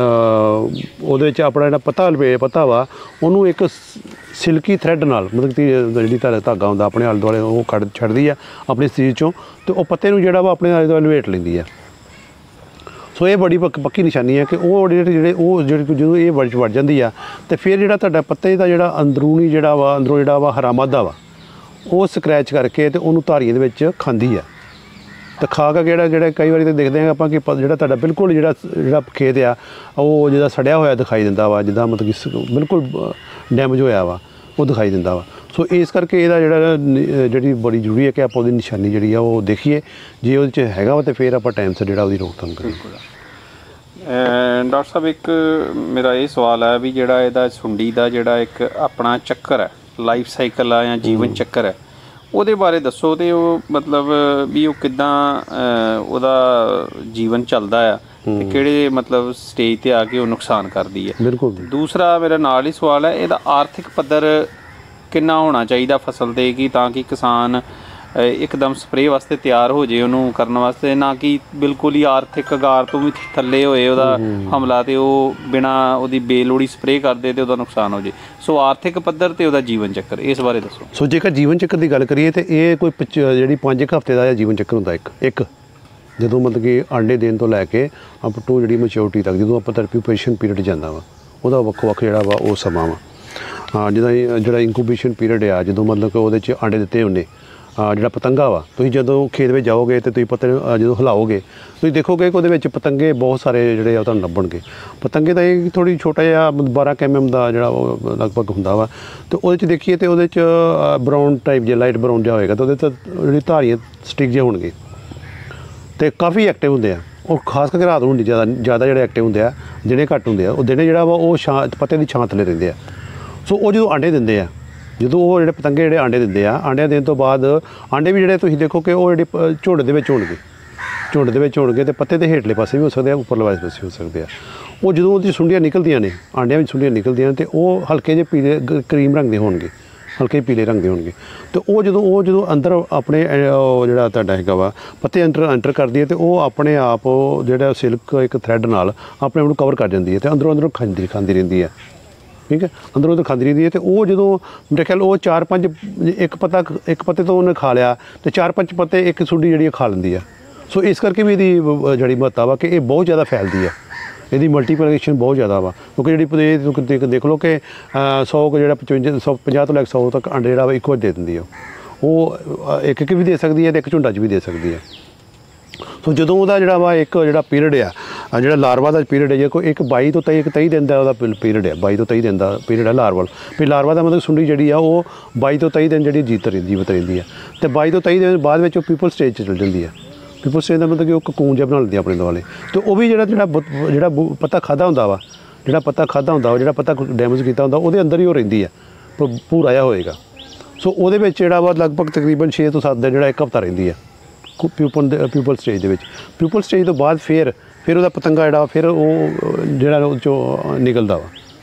ਉਹਦੇ ਵਿੱਚ ਆਪਣਾ ਜਿਹੜਾ ਪੱਤਾ ਲਪੇ ਪੱਤਾ ਵਾ ਉਹਨੂੰ ਇੱਕ ਸਿਲਕੀ ਥਰੈਡ ਨਾਲ ਮਤਲਬ ਕਿ ਜਿਹੜੀ ਧਾਗਾ ਧਾਗਾ ਹੁੰਦਾ ਆਪਣੇ ਆਲੇ ਦੁਆਲੇ ਉਹ ਕੱਢ ਛੱਡਦੀ ਆ ਆਪਣੇ ਸਰੀਰ 'ਚੋਂ ਅਤੇ ਉਹ ਪੱਤੇ ਨੂੰ ਜਿਹੜਾ ਵਾ ਆਪਣੇ ਆਲੇ ਦੁਆਲੇ ਲਪੇਟ ਲੈਂਦੀ ਆ ਸੋ ਇਹ ਬੜੀ ਪੱਕ ਪੱਕੀ ਨਿਸ਼ਾਨੀ ਹੈ ਕਿ ਉਹ ਜਿਹੜੇ ਜਿਹੜੇ ਉਹ ਜਿਹੜੇ ਜਦੋਂ ਇਹ ਵੜ ਵੜ ਜਾਂਦੀ ਆ ਤੇ ਫਿਰ ਜਿਹੜਾ ਤੁਹਾਡਾ ਪੱਤੇ ਦਾ ਜਿਹੜਾ ਅੰਦਰੂਨੀ ਜਿਹੜਾ ਵਾ ਅੰਦਰੋਂ ਜਿਹੜਾ ਵਾ ਹਰਾ ਮਾਦਾ ਵਾ ਉਹ ਸਕ੍ਰੈਚ ਕਰਕੇ ਤੇ ਉਹਨੂੰ ਧਾਰੀਆਂ ਦੇ ਵਿੱਚ ਖਾਂਦੀ ਆ ਤੇ ਖਾ ਕੇ ਜਿਹੜਾ ਜਿਹੜਾ ਕਈ ਵਾਰੀ ਤਾਂ ਦੇਖਦੇ ਹਾਂ ਆਪਾਂ ਕਿ ਜਿਹੜਾ ਤੁਹਾਡਾ ਬਿਲਕੁਲ ਜਿਹੜਾ ਜਿਹੜਾ ਖੇਤ ਆ ਉਹ ਜਿਹਦਾ ਸੜਿਆ ਹੋਇਆ ਦਿਖਾਈ ਦਿੰਦਾ ਵਾ, ਜਿੱਦਾਂ ਮਤਲਬ ਕਿ ਬਿਲਕੁਲ ਡੈਮੇਜ ਹੋਇਆ ਵਾ ਉਹ ਦਿਖਾਈ ਦਿੰਦਾ ਵਾ। ਸੋ ਇਸ ਕਰਕੇ ਇਹਦਾ ਜਿਹੜਾ ਜਿਹੜੀ ਬੜੀ ਜ਼ਰੂਰੀ ਹੈ ਕਿ ਆਪਾਂ ਉਹਦੀ ਨਿਸ਼ਾਨੀ ਜਿਹੜੀ ਆ ਉਹ ਦੇਖੀਏ, ਜੇ ਉਹਦੇ 'ਚ ਹੈਗਾ ਵਾ ਤਾਂ ਫਿਰ ਆਪਾਂ ਟਾਈਮ ਸਿਰ ਜਿਹੜਾ ਉਹਦੀ ਰੋਕਥਾਮ ਕਰੀਏ। ਡਾਕਟਰ ਸਾਹਿਬ ਇੱਕ ਮੇਰਾ ਇਹ ਸਵਾਲ ਹੈ ਵੀ ਜਿਹੜਾ ਇਹਦਾ ਸੁੰਡੀ ਦਾ ਜਿਹੜਾ ਇੱਕ ਆਪਣਾ ਚੱਕਰ ਹੈ, ਲਾਈਫ ਸਾਈਕਲ ਆ ਜਾਂ ਜੀਵਨ ਚੱਕਰ ਹੈ, ਉਹਦੇ ਬਾਰੇ ਦੱਸੋ। ਤੇ ਉਹ ਮਤਲਬ ਵੀ ਉਹ ਕਿੱਦਾਂ ਉਹਦਾ ਜੀਵਨ ਚੱਲਦਾ ਆ ਤੇ ਕਿਹੜੇ ਮਤਲਬ ਸਟੇਜ ਤੇ ਆ ਕੇ ਉਹ ਨੁਕਸਾਨ ਕਰਦੀ ਹੈ। ਬਿਲਕੁਲ। ਦੂਸਰਾ ਮੇਰਾ ਨਾਲ ਹੀ ਸਵਾਲ ਹੈ, ਇਹਦਾ ਆਰਥਿਕ ਪੱਧਰ ਕਿੰਨਾ ਹੋਣਾ ਚਾਹੀਦਾ ਫਸਲ ਦੇ ਕਿ ਤਾਂ ਕਿ ਕਿਸਾਨ ਇੱਕਦਮ ਸਪਰੇਅ ਵਾਸਤੇ ਤਿਆਰ ਹੋ ਜੇ ਉਹਨੂੰ ਕਰਨ ਵਾਸਤੇ, ਨਾ ਕਿ ਬਿਲਕੁਲ ਹੀ ਆਰਥਿਕ ਅਗਾਰ ਤੋਂ ਵੀ ਥੱਲੇ ਹੋਏ ਉਹਦਾ ਹਮਲਾ ਤੇ ਉਹ ਬਿਨਾਂ ਉਹਦੀ ਬੇਲੋੜੀ ਸਪਰੇਅ ਕਰਦੇ ਤੇ ਉਹਦਾ ਨੁਕਸਾਨ ਹੋ ਜੇ। ਸੋ ਆਰਥਿਕ ਪੱਧਰ ਤੇ ਉਹਦਾ ਜੀਵਨ ਚੱਕਰ ਇਸ ਬਾਰੇ ਦੱਸੋ। ਸੋ ਜੇਕਰ ਜੀਵਨ ਚੱਕਰ ਦੀ ਗੱਲ ਕਰੀਏ ਤਾਂ ਇਹ ਕੋਈ ਜਿਹੜੀ ਪੰਜ ਕੁ ਹਫ਼ਤੇ ਦਾ ਜੀਵਨ ਚੱਕਰ ਹੁੰਦਾ ਇੱਕ ਇੱਕ ਜਦੋਂ ਮਤਲਬ ਕਿ ਆਂਡੇ ਦੇਣ ਤੋਂ ਲੈ ਕੇ ਅਪ ਟੂ ਜਿਹੜੀ ਮੈਚਿਓਰਟੀ ਤੱਕ ਜਦੋਂ ਆਪਾਂ ਟਰਪੀਪੇਸ਼ਨ ਪੀਰੀਅਡ ਜਾਂਦਾ ਵਾ ਉਹਦਾ ਵੱਖੋ ਵੱਖ ਜਿਹੜਾ ਵਾ ਉਹ ਸਮਾਂ ਵਾ। ਹਾਂ, ਜਿਹਦਾ ਜਿਹੜਾ ਇੰਕੂਬੇਸ਼ਨ ਪੀਰੀਅਡ ਆ ਜਦੋਂ ਮਤਲਬ ਕਿ ਉਹਦੇ 'ਚ ਆਂਡੇ ਦਿੱਤੇ ਹੁੰਦੇ ਜਿਹੜਾ ਪਤੰਗਾ ਵਾ, ਤੁਸੀਂ ਜਦੋਂ ਖੇਤ ਵਿੱਚ ਜਾਓਗੇ ਅਤੇ ਤੁਸੀਂ ਪਤੰਗ ਜਦੋਂ ਹਿਲਾਓਗੇ ਤੁਸੀਂ ਦੇਖੋਗੇ ਕਿ ਉਹਦੇ ਵਿੱਚ ਪਤੰਗੇ ਬਹੁਤ ਸਾਰੇ ਜਿਹੜੇ ਆ ਉਹ ਤੁਹਾਨੂੰ ਲੱਭਣਗੇ। ਪਤੰਗੇ ਦਾ ਇਹ ਥੋੜ੍ਹੀ ਛੋਟਾ ਜਿਹਾ ਬਾਰਾਂ ਕੇ ਐਮ ਐਮ ਦਾ ਜਿਹੜਾ ਉਹ ਲਗਭਗ ਹੁੰਦਾ ਵਾ, ਅਤੇ ਉਹਦੇ 'ਚ ਦੇਖੀਏ ਤਾਂ ਉਹਦੇ 'ਚ ਬਰਾਊਨ ਟਾਈਪ ਜੇ ਲਾਈਟ ਬਰਾਊਨ ਜਿਹਾ ਹੋਏਗਾ ਤਾਂ ਉਹਦੇ 'ਤੇ ਜਿਹੜੀ ਧਾਰੀਆਂ ਸਟਿਕ ਜਿਹੇ ਹੋਣਗੇ ਅਤੇ ਕਾਫੀ ਐਕਟਿਵ ਹੁੰਦੇ ਆ। ਉਹ ਖਾਸ ਕਰਕੇ ਰਾਤ ਨੂੰ ਜ਼ਿਆਦਾ ਜ਼ਿਆਦਾ ਜਿਹੜੇ ਐਕਟਿਵ ਹੁੰਦੇ ਆ, ਦਿਨੇ ਘੱਟ ਹੁੰਦੇ ਆ। ਉਹ ਦਿਨੇ ਜਿਹੜਾ ਵਾ ਉਹ ਛਾਂ ਪੱਤੇ ਦੀ ਛਾਂ ਥੱਲੇ ਰਹਿੰਦੇ ਆ। ਸੋ ਉਹ ਜਦੋਂ ਆਂਡੇ ਦਿੰਦੇ ਆ, ਜਦੋਂ ਉਹ ਜਿਹੜੇ ਪਤੰਗੇ ਜਿਹੜੇ ਆਂਡੇ ਦਿੰਦੇ ਆ, ਆਂਡਿਆਂ ਦੇਣ ਤੋਂ ਬਾਅਦ ਆਂਡੇ ਵੀ ਜਿਹੜੇ ਤੁਸੀਂ ਦੇਖੋ ਕਿ ਉਹ ਜਿਹੜੇ ਝੁੰਡ ਦੇ ਵਿੱਚ ਹੋਣਗੇ ਝੁੰਡ ਦੇ ਵਿੱਚ ਹੋਣਗੇ ਅਤੇ ਪੱਤੇ ਦੇ ਹੇਠਲੇ ਪਾਸੇ ਵੀ ਹੋ ਸਕਦੇ ਆ, ਉੱਪਰਲੇ ਵਾਲੇ ਪਾਸੇ ਹੋ ਸਕਦੇ ਆ। ਉਹ ਜਦੋਂ ਉਹਦੀ ਸੁੰਡੀਆਂ ਨਿਕਲਦੀਆਂ ਨੇ, ਆਂਡਿਆਂ ਵਿੱਚ ਸੁੰਡੀਆਂ ਨਿਕਲਦੀਆਂ ਨੇ, ਅਤੇ ਉਹ ਹਲਕੇ ਜਿਹੇ ਪੀਲੇ ਕਰੀਮ ਰੰਗ ਦੇ ਹੋਣਗੇ, ਹਲਕੇ ਪੀਲੇ ਰੰਗ ਦੇ ਹੋਣਗੇ। ਅਤੇ ਉਹ ਜਦੋਂ ਉਹ ਜਦੋਂ ਅੰਦਰ ਆਪਣੇ ਜਿਹੜਾ ਤੁਹਾਡਾ ਹੈਗਾ ਵਾ ਪੱਤੇ ਅੰਦਰ ਐਂਟਰ ਕਰਦੀ ਹੈ ਅਤੇ ਉਹ ਆਪਣੇ ਆਪ ਜਿਹੜਾ ਸਿਲਕ ਇੱਕ ਥਰੈਡ ਨਾਲ ਆਪਣੇ ਆਪ ਨੂੰ ਕਵਰ ਕਰ ਜਾਂਦੀ ਹੈ ਅਤੇ ਅੰਦਰੋਂ ਅੰਦਰੋਂ ਖਾਂਦੀ ਖਾਂਦੀ ਰਹਿੰਦੀ ਹੈ। ਠੀਕ ਹੈ, ਅੰਦਰੋਂ ਅੰਦਰ ਖਾਂਦੀ ਰਹਿੰਦੀ ਹੈ। ਅਤੇ ਉਹ ਜਦੋਂ ਮੇਰੇ ਖਿਆਲ ਉਹ ਚਾਰ ਪੰਜ ਇੱਕ ਪੱਤਾ ਇੱਕ ਪੱਤੇ ਤੋਂ ਉਹਨੇ ਖਾ ਲਿਆ ਅਤੇ ਚਾਰ ਪੰਜ ਪੱਤੇ ਇੱਕ ਸੁੰਡੀ ਜਿਹੜੀ ਖਾ ਲੈਂਦੀ ਆ। ਸੋ ਇਸ ਕਰਕੇ ਵੀ ਇਹਦੀ ਜਿਹੜੀ ਮਹੱਤਤਾ ਵਾ ਕਿ ਇਹ ਬਹੁਤ ਜ਼ਿਆਦਾ ਫੈਲਦੀ ਹੈ, ਇਹਦੀ ਮਲਟੀਪਲੀਕੇਸ਼ਨ ਬਹੁਤ ਜ਼ਿਆਦਾ ਵਾ। ਕਿਉਂਕਿ ਜਿਹੜੀ ਦੇਖ ਦੇਖ ਲਓ ਕਿ ਸੌ ਕੁ ਜਿਹੜਾ ਪਚਵੰਜਾ ਸੌ ਪੰਜਾਹ ਤੋਂ ਲੈ ਕੇ ਸੌ ਤੱਕ ਅੰਡੇ ਜਿਹੜਾ ਵਾ ਇੱਕੋ ਦੇ ਦਿੰਦੀ ਆ। ਉਹ ਇੱਕ ਇੱਕ ਵੀ ਦੇ ਸਕਦੀ ਹੈ ਅਤੇ ਇੱਕ ਝੁੰਡਾ 'ਚ ਵੀ ਦੇ ਸਕਦੀ ਹੈ। ਸੋ ਜਦੋਂ ਉਹਦਾ ਜਿਹੜਾ ਵਾ ਇੱਕ ਜਿਹੜਾ ਪੀਰੀਅਡ ਆ ਜਿਹੜਾ ਲਾਰਵਾ ਦਾ ਪੀਰੀਅਡ ਹੈ, ਜੇ ਕੋਈ ਇੱਕ ਬਾਈ ਤੋਂ ਤੇਈ ਇੱਕ ਤੇਈ ਦਿਨ ਦਾ ਉਹਦਾ ਪੀਰੀਅਡ ਹੈ, ਬਾਈ ਤੋਂ ਤੇਈ ਦਿਨ ਦਾ ਪੀਰੀਅਡ ਹੈ ਲਾਰਵਲ। ਵੀ ਲਾਰਵਾ ਦਾ ਮਤਲਬ ਸੁੰਡੀ ਜਿਹੜੀ ਆ ਉਹ ਬਾਈ ਤੋਂ ਤੇਈ ਦਿਨ ਜਿਹੜੀ ਜੀਤ ਰਹਿੰਦੀ ਜੀਵਤ ਰਹਿੰਦੀ ਹੈ। ਅਤੇ ਬਾਈ ਤੋਂ ਤੇਈ ਦਿਨ ਬਾਅਦ ਵਿੱਚ ਉਹ ਪੀਪਲ ਸਟੇਜ 'ਚ ਚਲ ਜਾਂਦੀ ਹੈ। ਪੀਪਲ ਸਟੇਜ ਦਾ ਮਤਲਬ ਕਿ ਉਹ ਕਕੂਨ ਜਿਹਾ ਬਣਾ ਲੈਂਦੀ ਆਪਣੇ ਦੁਆਲੇ। ਅਤੇ ਉਹ ਵੀ ਜਿਹੜਾ ਜਿਹੜਾ ਜਿਹੜਾ ਪੱਤਾ ਖਾਧਾ ਹੁੰਦਾ ਵਾ ਜਿਹੜਾ ਪੱਤਾ ਖਾਧਾ ਹੁੰਦਾ ਵਾ ਜਿਹੜਾ ਪੱਤਾ ਡੈਮੇਜ ਕੀਤਾ ਹੁੰਦਾ ਉਹਦੇ ਅੰਦਰ ਹੀ ਉਹ ਰਹਿੰਦੀ ਹੈ, ਭੂਰਾ ਜਿਹਾ ਹੋਏਗਾ। ਸੋ ਉਹਦੇ ਵਿੱਚ ਜਿਹੜਾ ਵਾ ਲਗਭਗ ਤਕਰੀਬਨ ਛੇ ਤੋਂ ਸੱਤ ਦਿਨ ਜਿਹੜਾ ਇੱਕ ਹਫ਼ਤਾ ਰਹਿੰਦੀ ਹੈ ਪਿਊਪਲ ਦੇ ਪਿਊਪਲ ਸਟੇਜ ਦੇ ਵਿੱਚ। ਪਿਊਪਲ ਸਟੇਜ ਤੋਂ ਬਾਅਦ ਫਿਰ ਫਿਰ ਉਹਦਾ ਪਤੰਗਾ ਜਿਹੜਾ ਫਿਰ ਉਹ ਜਿਹੜਾ ਉਹ 'ਚੋਂ ਨਿਕਲਦਾ ਵਾ।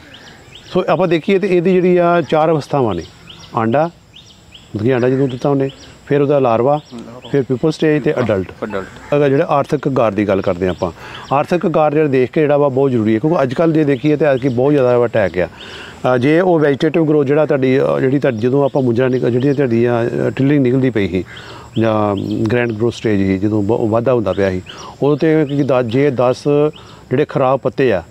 ਸੋ ਆਪਾਂ ਦੇਖੀਏ ਤਾਂ ਇਹਦੀ ਜਿਹੜੀ ਆ ਚਾਰ ਅਵਸਥਾਵਾਂ ਨੇ, ਆਂਡਾ ਮਤਲਬ ਕਿ ਆਂਡਾ ਜਦੋਂ ਦਿੱਤਾ ਉਹਨੇ, ਫਿਰ ਉਹਦਾ ਲਾਰਵਾ, ਫਿਰ ਪਿਊਪਲ ਸਟੇਜ ਅਤੇ ਅਡਲਟ। ਅਡਲਟ ਅਗਰ ਜਿਹੜਾ ਆਰਥਿਕ ਗਾਰ ਦੀ ਗੱਲ ਕਰਦੇ ਆਪਾਂ, ਆਰਥਿਕ ਗਾਰ ਜਿਹੜਾ ਦੇਖ ਕੇ ਜਿਹੜਾ ਵਾ ਬਹੁਤ ਜ਼ਰੂਰੀ ਹੈ। ਕਿਉਂਕਿ ਅੱਜ ਕੱਲ੍ਹ ਜੇ ਦੇਖੀਏ ਤਾਂ ਅੱਜ ਬਹੁਤ ਜ਼ਿਆਦਾ ਅਟੈਕ ਆ। ਜੇ ਉਹ ਵੈਜੀਟੇਟਿਵ ਗਰੋਥ ਜਿਹੜਾ ਤੁਹਾਡੀ ਜਿਹੜੀ ਤੁਹਾਡੀ ਜਦੋਂ ਆਪਾਂ ਮੁੰਜਰਾ ਨਿਕਲ ਜਿਹੜੀ ਤੁਹਾਡੀ ਟਿਲਿੰਗ ਨਿਕਲਦੀ ਪਈ ਸੀ ਜਾਂ ਗ੍ਰੈਂਡ ਗਰੋਥ ਸਟੇਜ ਸੀ, ਜਦੋਂ ਵਾਧਾ ਹੁੰਦਾ ਪਿਆ ਸੀ, ਉਦੋਂ 'ਤੇ ਕਿ ਦਸ ਜੇ ਦਸ ਜਿਹੜੇ ਖਰਾਬ ਪੱਤੇ ਆ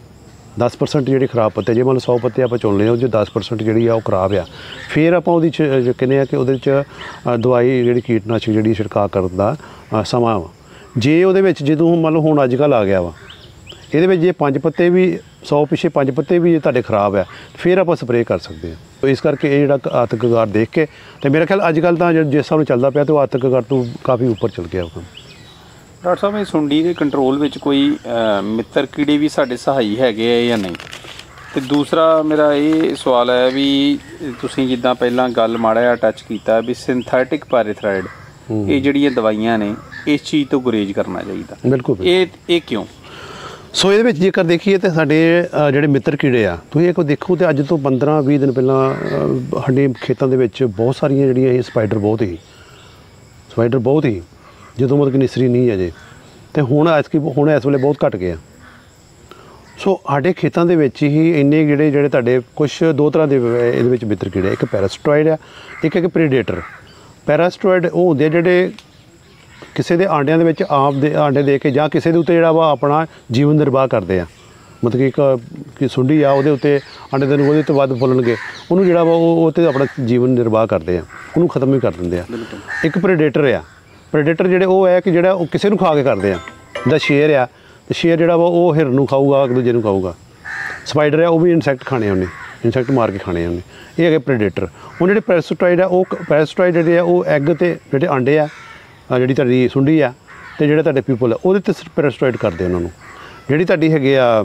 ਦਸ ਪਰਸੈਂਟ ਜਿਹੜੇ ਖਰਾਬ ਪੱਤੇ, ਜੇ ਮਤਲਬ ਸੌ ਪੱਤੇ ਆਪਾਂ ਚੁਣ ਲਏ ਉਹ 'ਚ ਦਸ ਪਰਸੈਂਟ ਜਿਹੜੀ ਆ ਉਹ ਖਰਾਬ ਆ, ਫਿਰ ਆਪਾਂ ਉਹਦੀ 'ਚ ਕਹਿੰਦੇ ਆ ਕਿ ਉਹਦੇ 'ਚ ਦਵਾਈ ਜਿਹੜੀ ਕੀਟਨਾਸ਼ਕ ਜਿਹੜੀ ਛਿੜਕਾਅ ਕਰਨ ਦਾ ਸਮਾਂ ਵਾ। ਜੇ ਉਹਦੇ ਵਿੱਚ ਜਦੋਂ ਮੰਨ ਲਓ ਹੁਣ ਅੱਜ ਕੱਲ੍ਹ ਆ ਗਿਆ ਵਾ, ਇਹਦੇ ਵਿੱਚ ਜੇ ਪੰਜ ਪੱਤੇ ਵੀ ਸੌ ਪਿੱਛੇ ਪੰਜ ਪੱਤੇ ਵੀ ਤੁਹਾਡੇ ਖਰਾਬ ਆ, ਫਿਰ ਆਪਾਂ ਸਪਰੇਅ ਕਰ ਸਕਦੇ ਹਾਂ। ਇਸ ਕਰਕੇ ਇਹ ਜਿਹੜਾ ਆਰਥਿਕ ਗਾਰ ਦੇਖ ਕੇ, ਅਤੇ ਮੇਰਾ ਖਿਆਲ ਅੱਜ ਕੱਲ੍ਹ ਤਾਂ ਜਿਸ ਹਿਸਾਬ ਨਾਲ ਚੱਲਦਾ ਪਿਆ ਤਾਂ ਉਹ ਆਰਥਿਕ ਗਾਰ ਤੋਂ ਕਾਫੀ ਉੱਪਰ ਚੱਲ ਗਿਆ। ਡਾਕਟਰ ਸਾਹਿਬ, ਇਹ ਸੁੰਡੀ ਦੇ ਕੰਟਰੋਲ ਵਿੱਚ ਕੋਈ ਮਿੱਤਰ ਕੀੜੇ ਵੀ ਸਾਡੇ ਸਹਾਈ ਹੈਗੇ ਆ ਜਾਂ ਨਹੀਂ? ਅਤੇ ਦੂਸਰਾ ਮੇਰਾ ਇਹ ਸਵਾਲ ਹੈ ਵੀ ਤੁਸੀਂ ਜਿੱਦਾਂ ਪਹਿਲਾਂ ਗੱਲ ਮਾੜਾ ਜਿਹਾ ਟੱਚ ਕੀਤਾ ਵੀ ਸਿੰਥੈਟਿਕ ਪੈਰਾਥਰਾਈਡ, ਇਹ ਜਿਹੜੀਆਂ ਦਵਾਈਆਂ ਨੇ ਇਸ ਚੀਜ਼ ਤੋਂ ਗੁਰੇਜ਼ ਕਰਨਾ ਚਾਹੀਦਾ। ਬਿਲਕੁਲ। ਇਹ ਇਹ ਕਿਉਂ? ਸੋ ਇਹਦੇ ਵਿੱਚ ਜੇਕਰ ਦੇਖੀਏ ਤਾਂ ਸਾਡੇ ਜਿਹੜੇ ਮਿੱਤਰ ਕੀੜੇ ਆ, ਤੁਸੀਂ ਇੱਕ ਦੇਖੋ ਤਾਂ ਅੱਜ ਤੋਂ ਪੰਦਰਾਂ ਵੀਹ ਦਿਨ ਪਹਿਲਾਂ ਸਾਡੇ ਖੇਤਾਂ ਦੇ ਵਿੱਚ ਬਹੁਤ ਸਾਰੀਆਂ ਜਿਹੜੀਆਂ ਇਹ ਸਪਾਈਡਰ ਬਹੁਤ ਹੀ ਸਪਾਈਡਰ ਬਹੁਤ ਹੀ ਜਦੋਂ ਮਤਲਬ ਕਿ ਨਿਸਰੀ ਨਹੀਂ ਅਜੇ, ਅਤੇ ਹੁਣ ਐਤਕੀ ਹੁਣ ਇਸ ਵੇਲੇ ਬਹੁਤ ਘੱਟ ਗਿਆ। ਸੋ ਸਾਡੇ ਖੇਤਾਂ ਦੇ ਵਿੱਚ ਹੀ ਇੰਨੇ ਜਿਹੜੇ ਜਿਹੜੇ ਤੁਹਾਡੇ ਕੁਛ ਦੋ ਤਰ੍ਹਾਂ ਦੇ ਇਹਦੇ ਵਿੱਚ ਮਿੱਤਰ ਕੀੜੇ, ਇੱਕ ਪੈਰਾਸਟੋਇਡ ਆ, ਇੱਕ ਇੱਕ ਪ੍ਰੀਡੇਟਰ। ਪੈਰਾਸਟੋਇਡ ਉਹ ਹੁੰਦੇ ਜਿਹੜੇ ਕਿਸੇ ਦੇ ਆਂਡਿਆਂ ਦੇ ਵਿੱਚ ਆਪ ਦੇ ਆਂਡੇ ਦੇ ਕੇ ਜਾਂ ਕਿਸੇ ਦੇ ਉੱਤੇ ਜਿਹੜਾ ਵਾ ਆਪਣਾ ਜੀਵਨ ਨਿਰਵਾਹ ਕਰਦੇ ਆ। ਮਤਲਬ ਕਿ ਇੱਕ ਕਿ ਸੁੰਡੀ ਆ ਉਹਦੇ ਉੱਤੇ ਆਂਡੇ ਦੇ ਨੂੰ ਉਹਦੇ ਤੋਂ ਵੱਧ ਫੁੱਲਣਗੇ, ਉਹਨੂੰ ਜਿਹੜਾ ਵਾ ਉਹ ਉਹ 'ਤੇ ਆਪਣਾ ਜੀਵਨ ਨਿਰਵਾਹ ਕਰਦੇ ਆ, ਉਹਨੂੰ ਖਤਮ ਵੀ ਕਰ ਦਿੰਦੇ ਆ। ਇੱਕ ਪ੍ਰੈਡੇਟਰ ਆ, ਪ੍ਰੈਡੇਟਰ ਜਿਹੜੇ ਉਹ ਹੈ ਕਿ ਜਿਹੜਾ ਉਹ ਕਿਸੇ ਨੂੰ ਖਾ ਕੇ ਕਰਦੇ ਆ। ਜਿੱਦਾਂ ਸ਼ੇਰ ਆ, ਤੇ ਸ਼ੇਰ ਜਿਹੜਾ ਵਾ ਉਹ ਹਿਰਨ ਨੂੰ ਖਾਊਗਾ, ਇੱਕ ਦੂਜੇ ਨੂੰ ਖਾਊਗਾ। ਸਪਾਈਡਰ ਆ, ਉਹ ਵੀ ਇਨਸੈਕਟ ਖਾਣੇ ਉਹਨੇ, ਇਨਸੈਕਟ ਮਾਰ ਕੇ ਖਾਣੇ ਉਹਨੇ। ਇਹ ਹੈਗੇ ਪ੍ਰੈਡੇਟਰ। ਹੁਣ ਜਿਹੜੇ ਪੈਰਾਸਾਈਟ ਆ, ਉਹ ਪੈਰਾਸਾਈਟ ਜਿਹੜੇ ਆ ਉਹ ਐਗ ਤੇ ਜਿਹੜੇ ਆਂਡੇ ਆ, ਜਿਹੜੀ ਤੁਹਾਡੀ ਸੁੰਡੀ ਆ ਤੇ ਜਿਹੜੇ ਤੁਹਾਡੇ ਪੀਪਲ ਆ ਉਹਦੇ 'ਤੇ ਪੈਰਾਸਾਈਟ ਕਰਦੇ ਉਹਨਾਂ ਨੂੰ। ਜਿਹੜੀ ਤੁਹਾਡੀ ਹੈਗੇ ਆ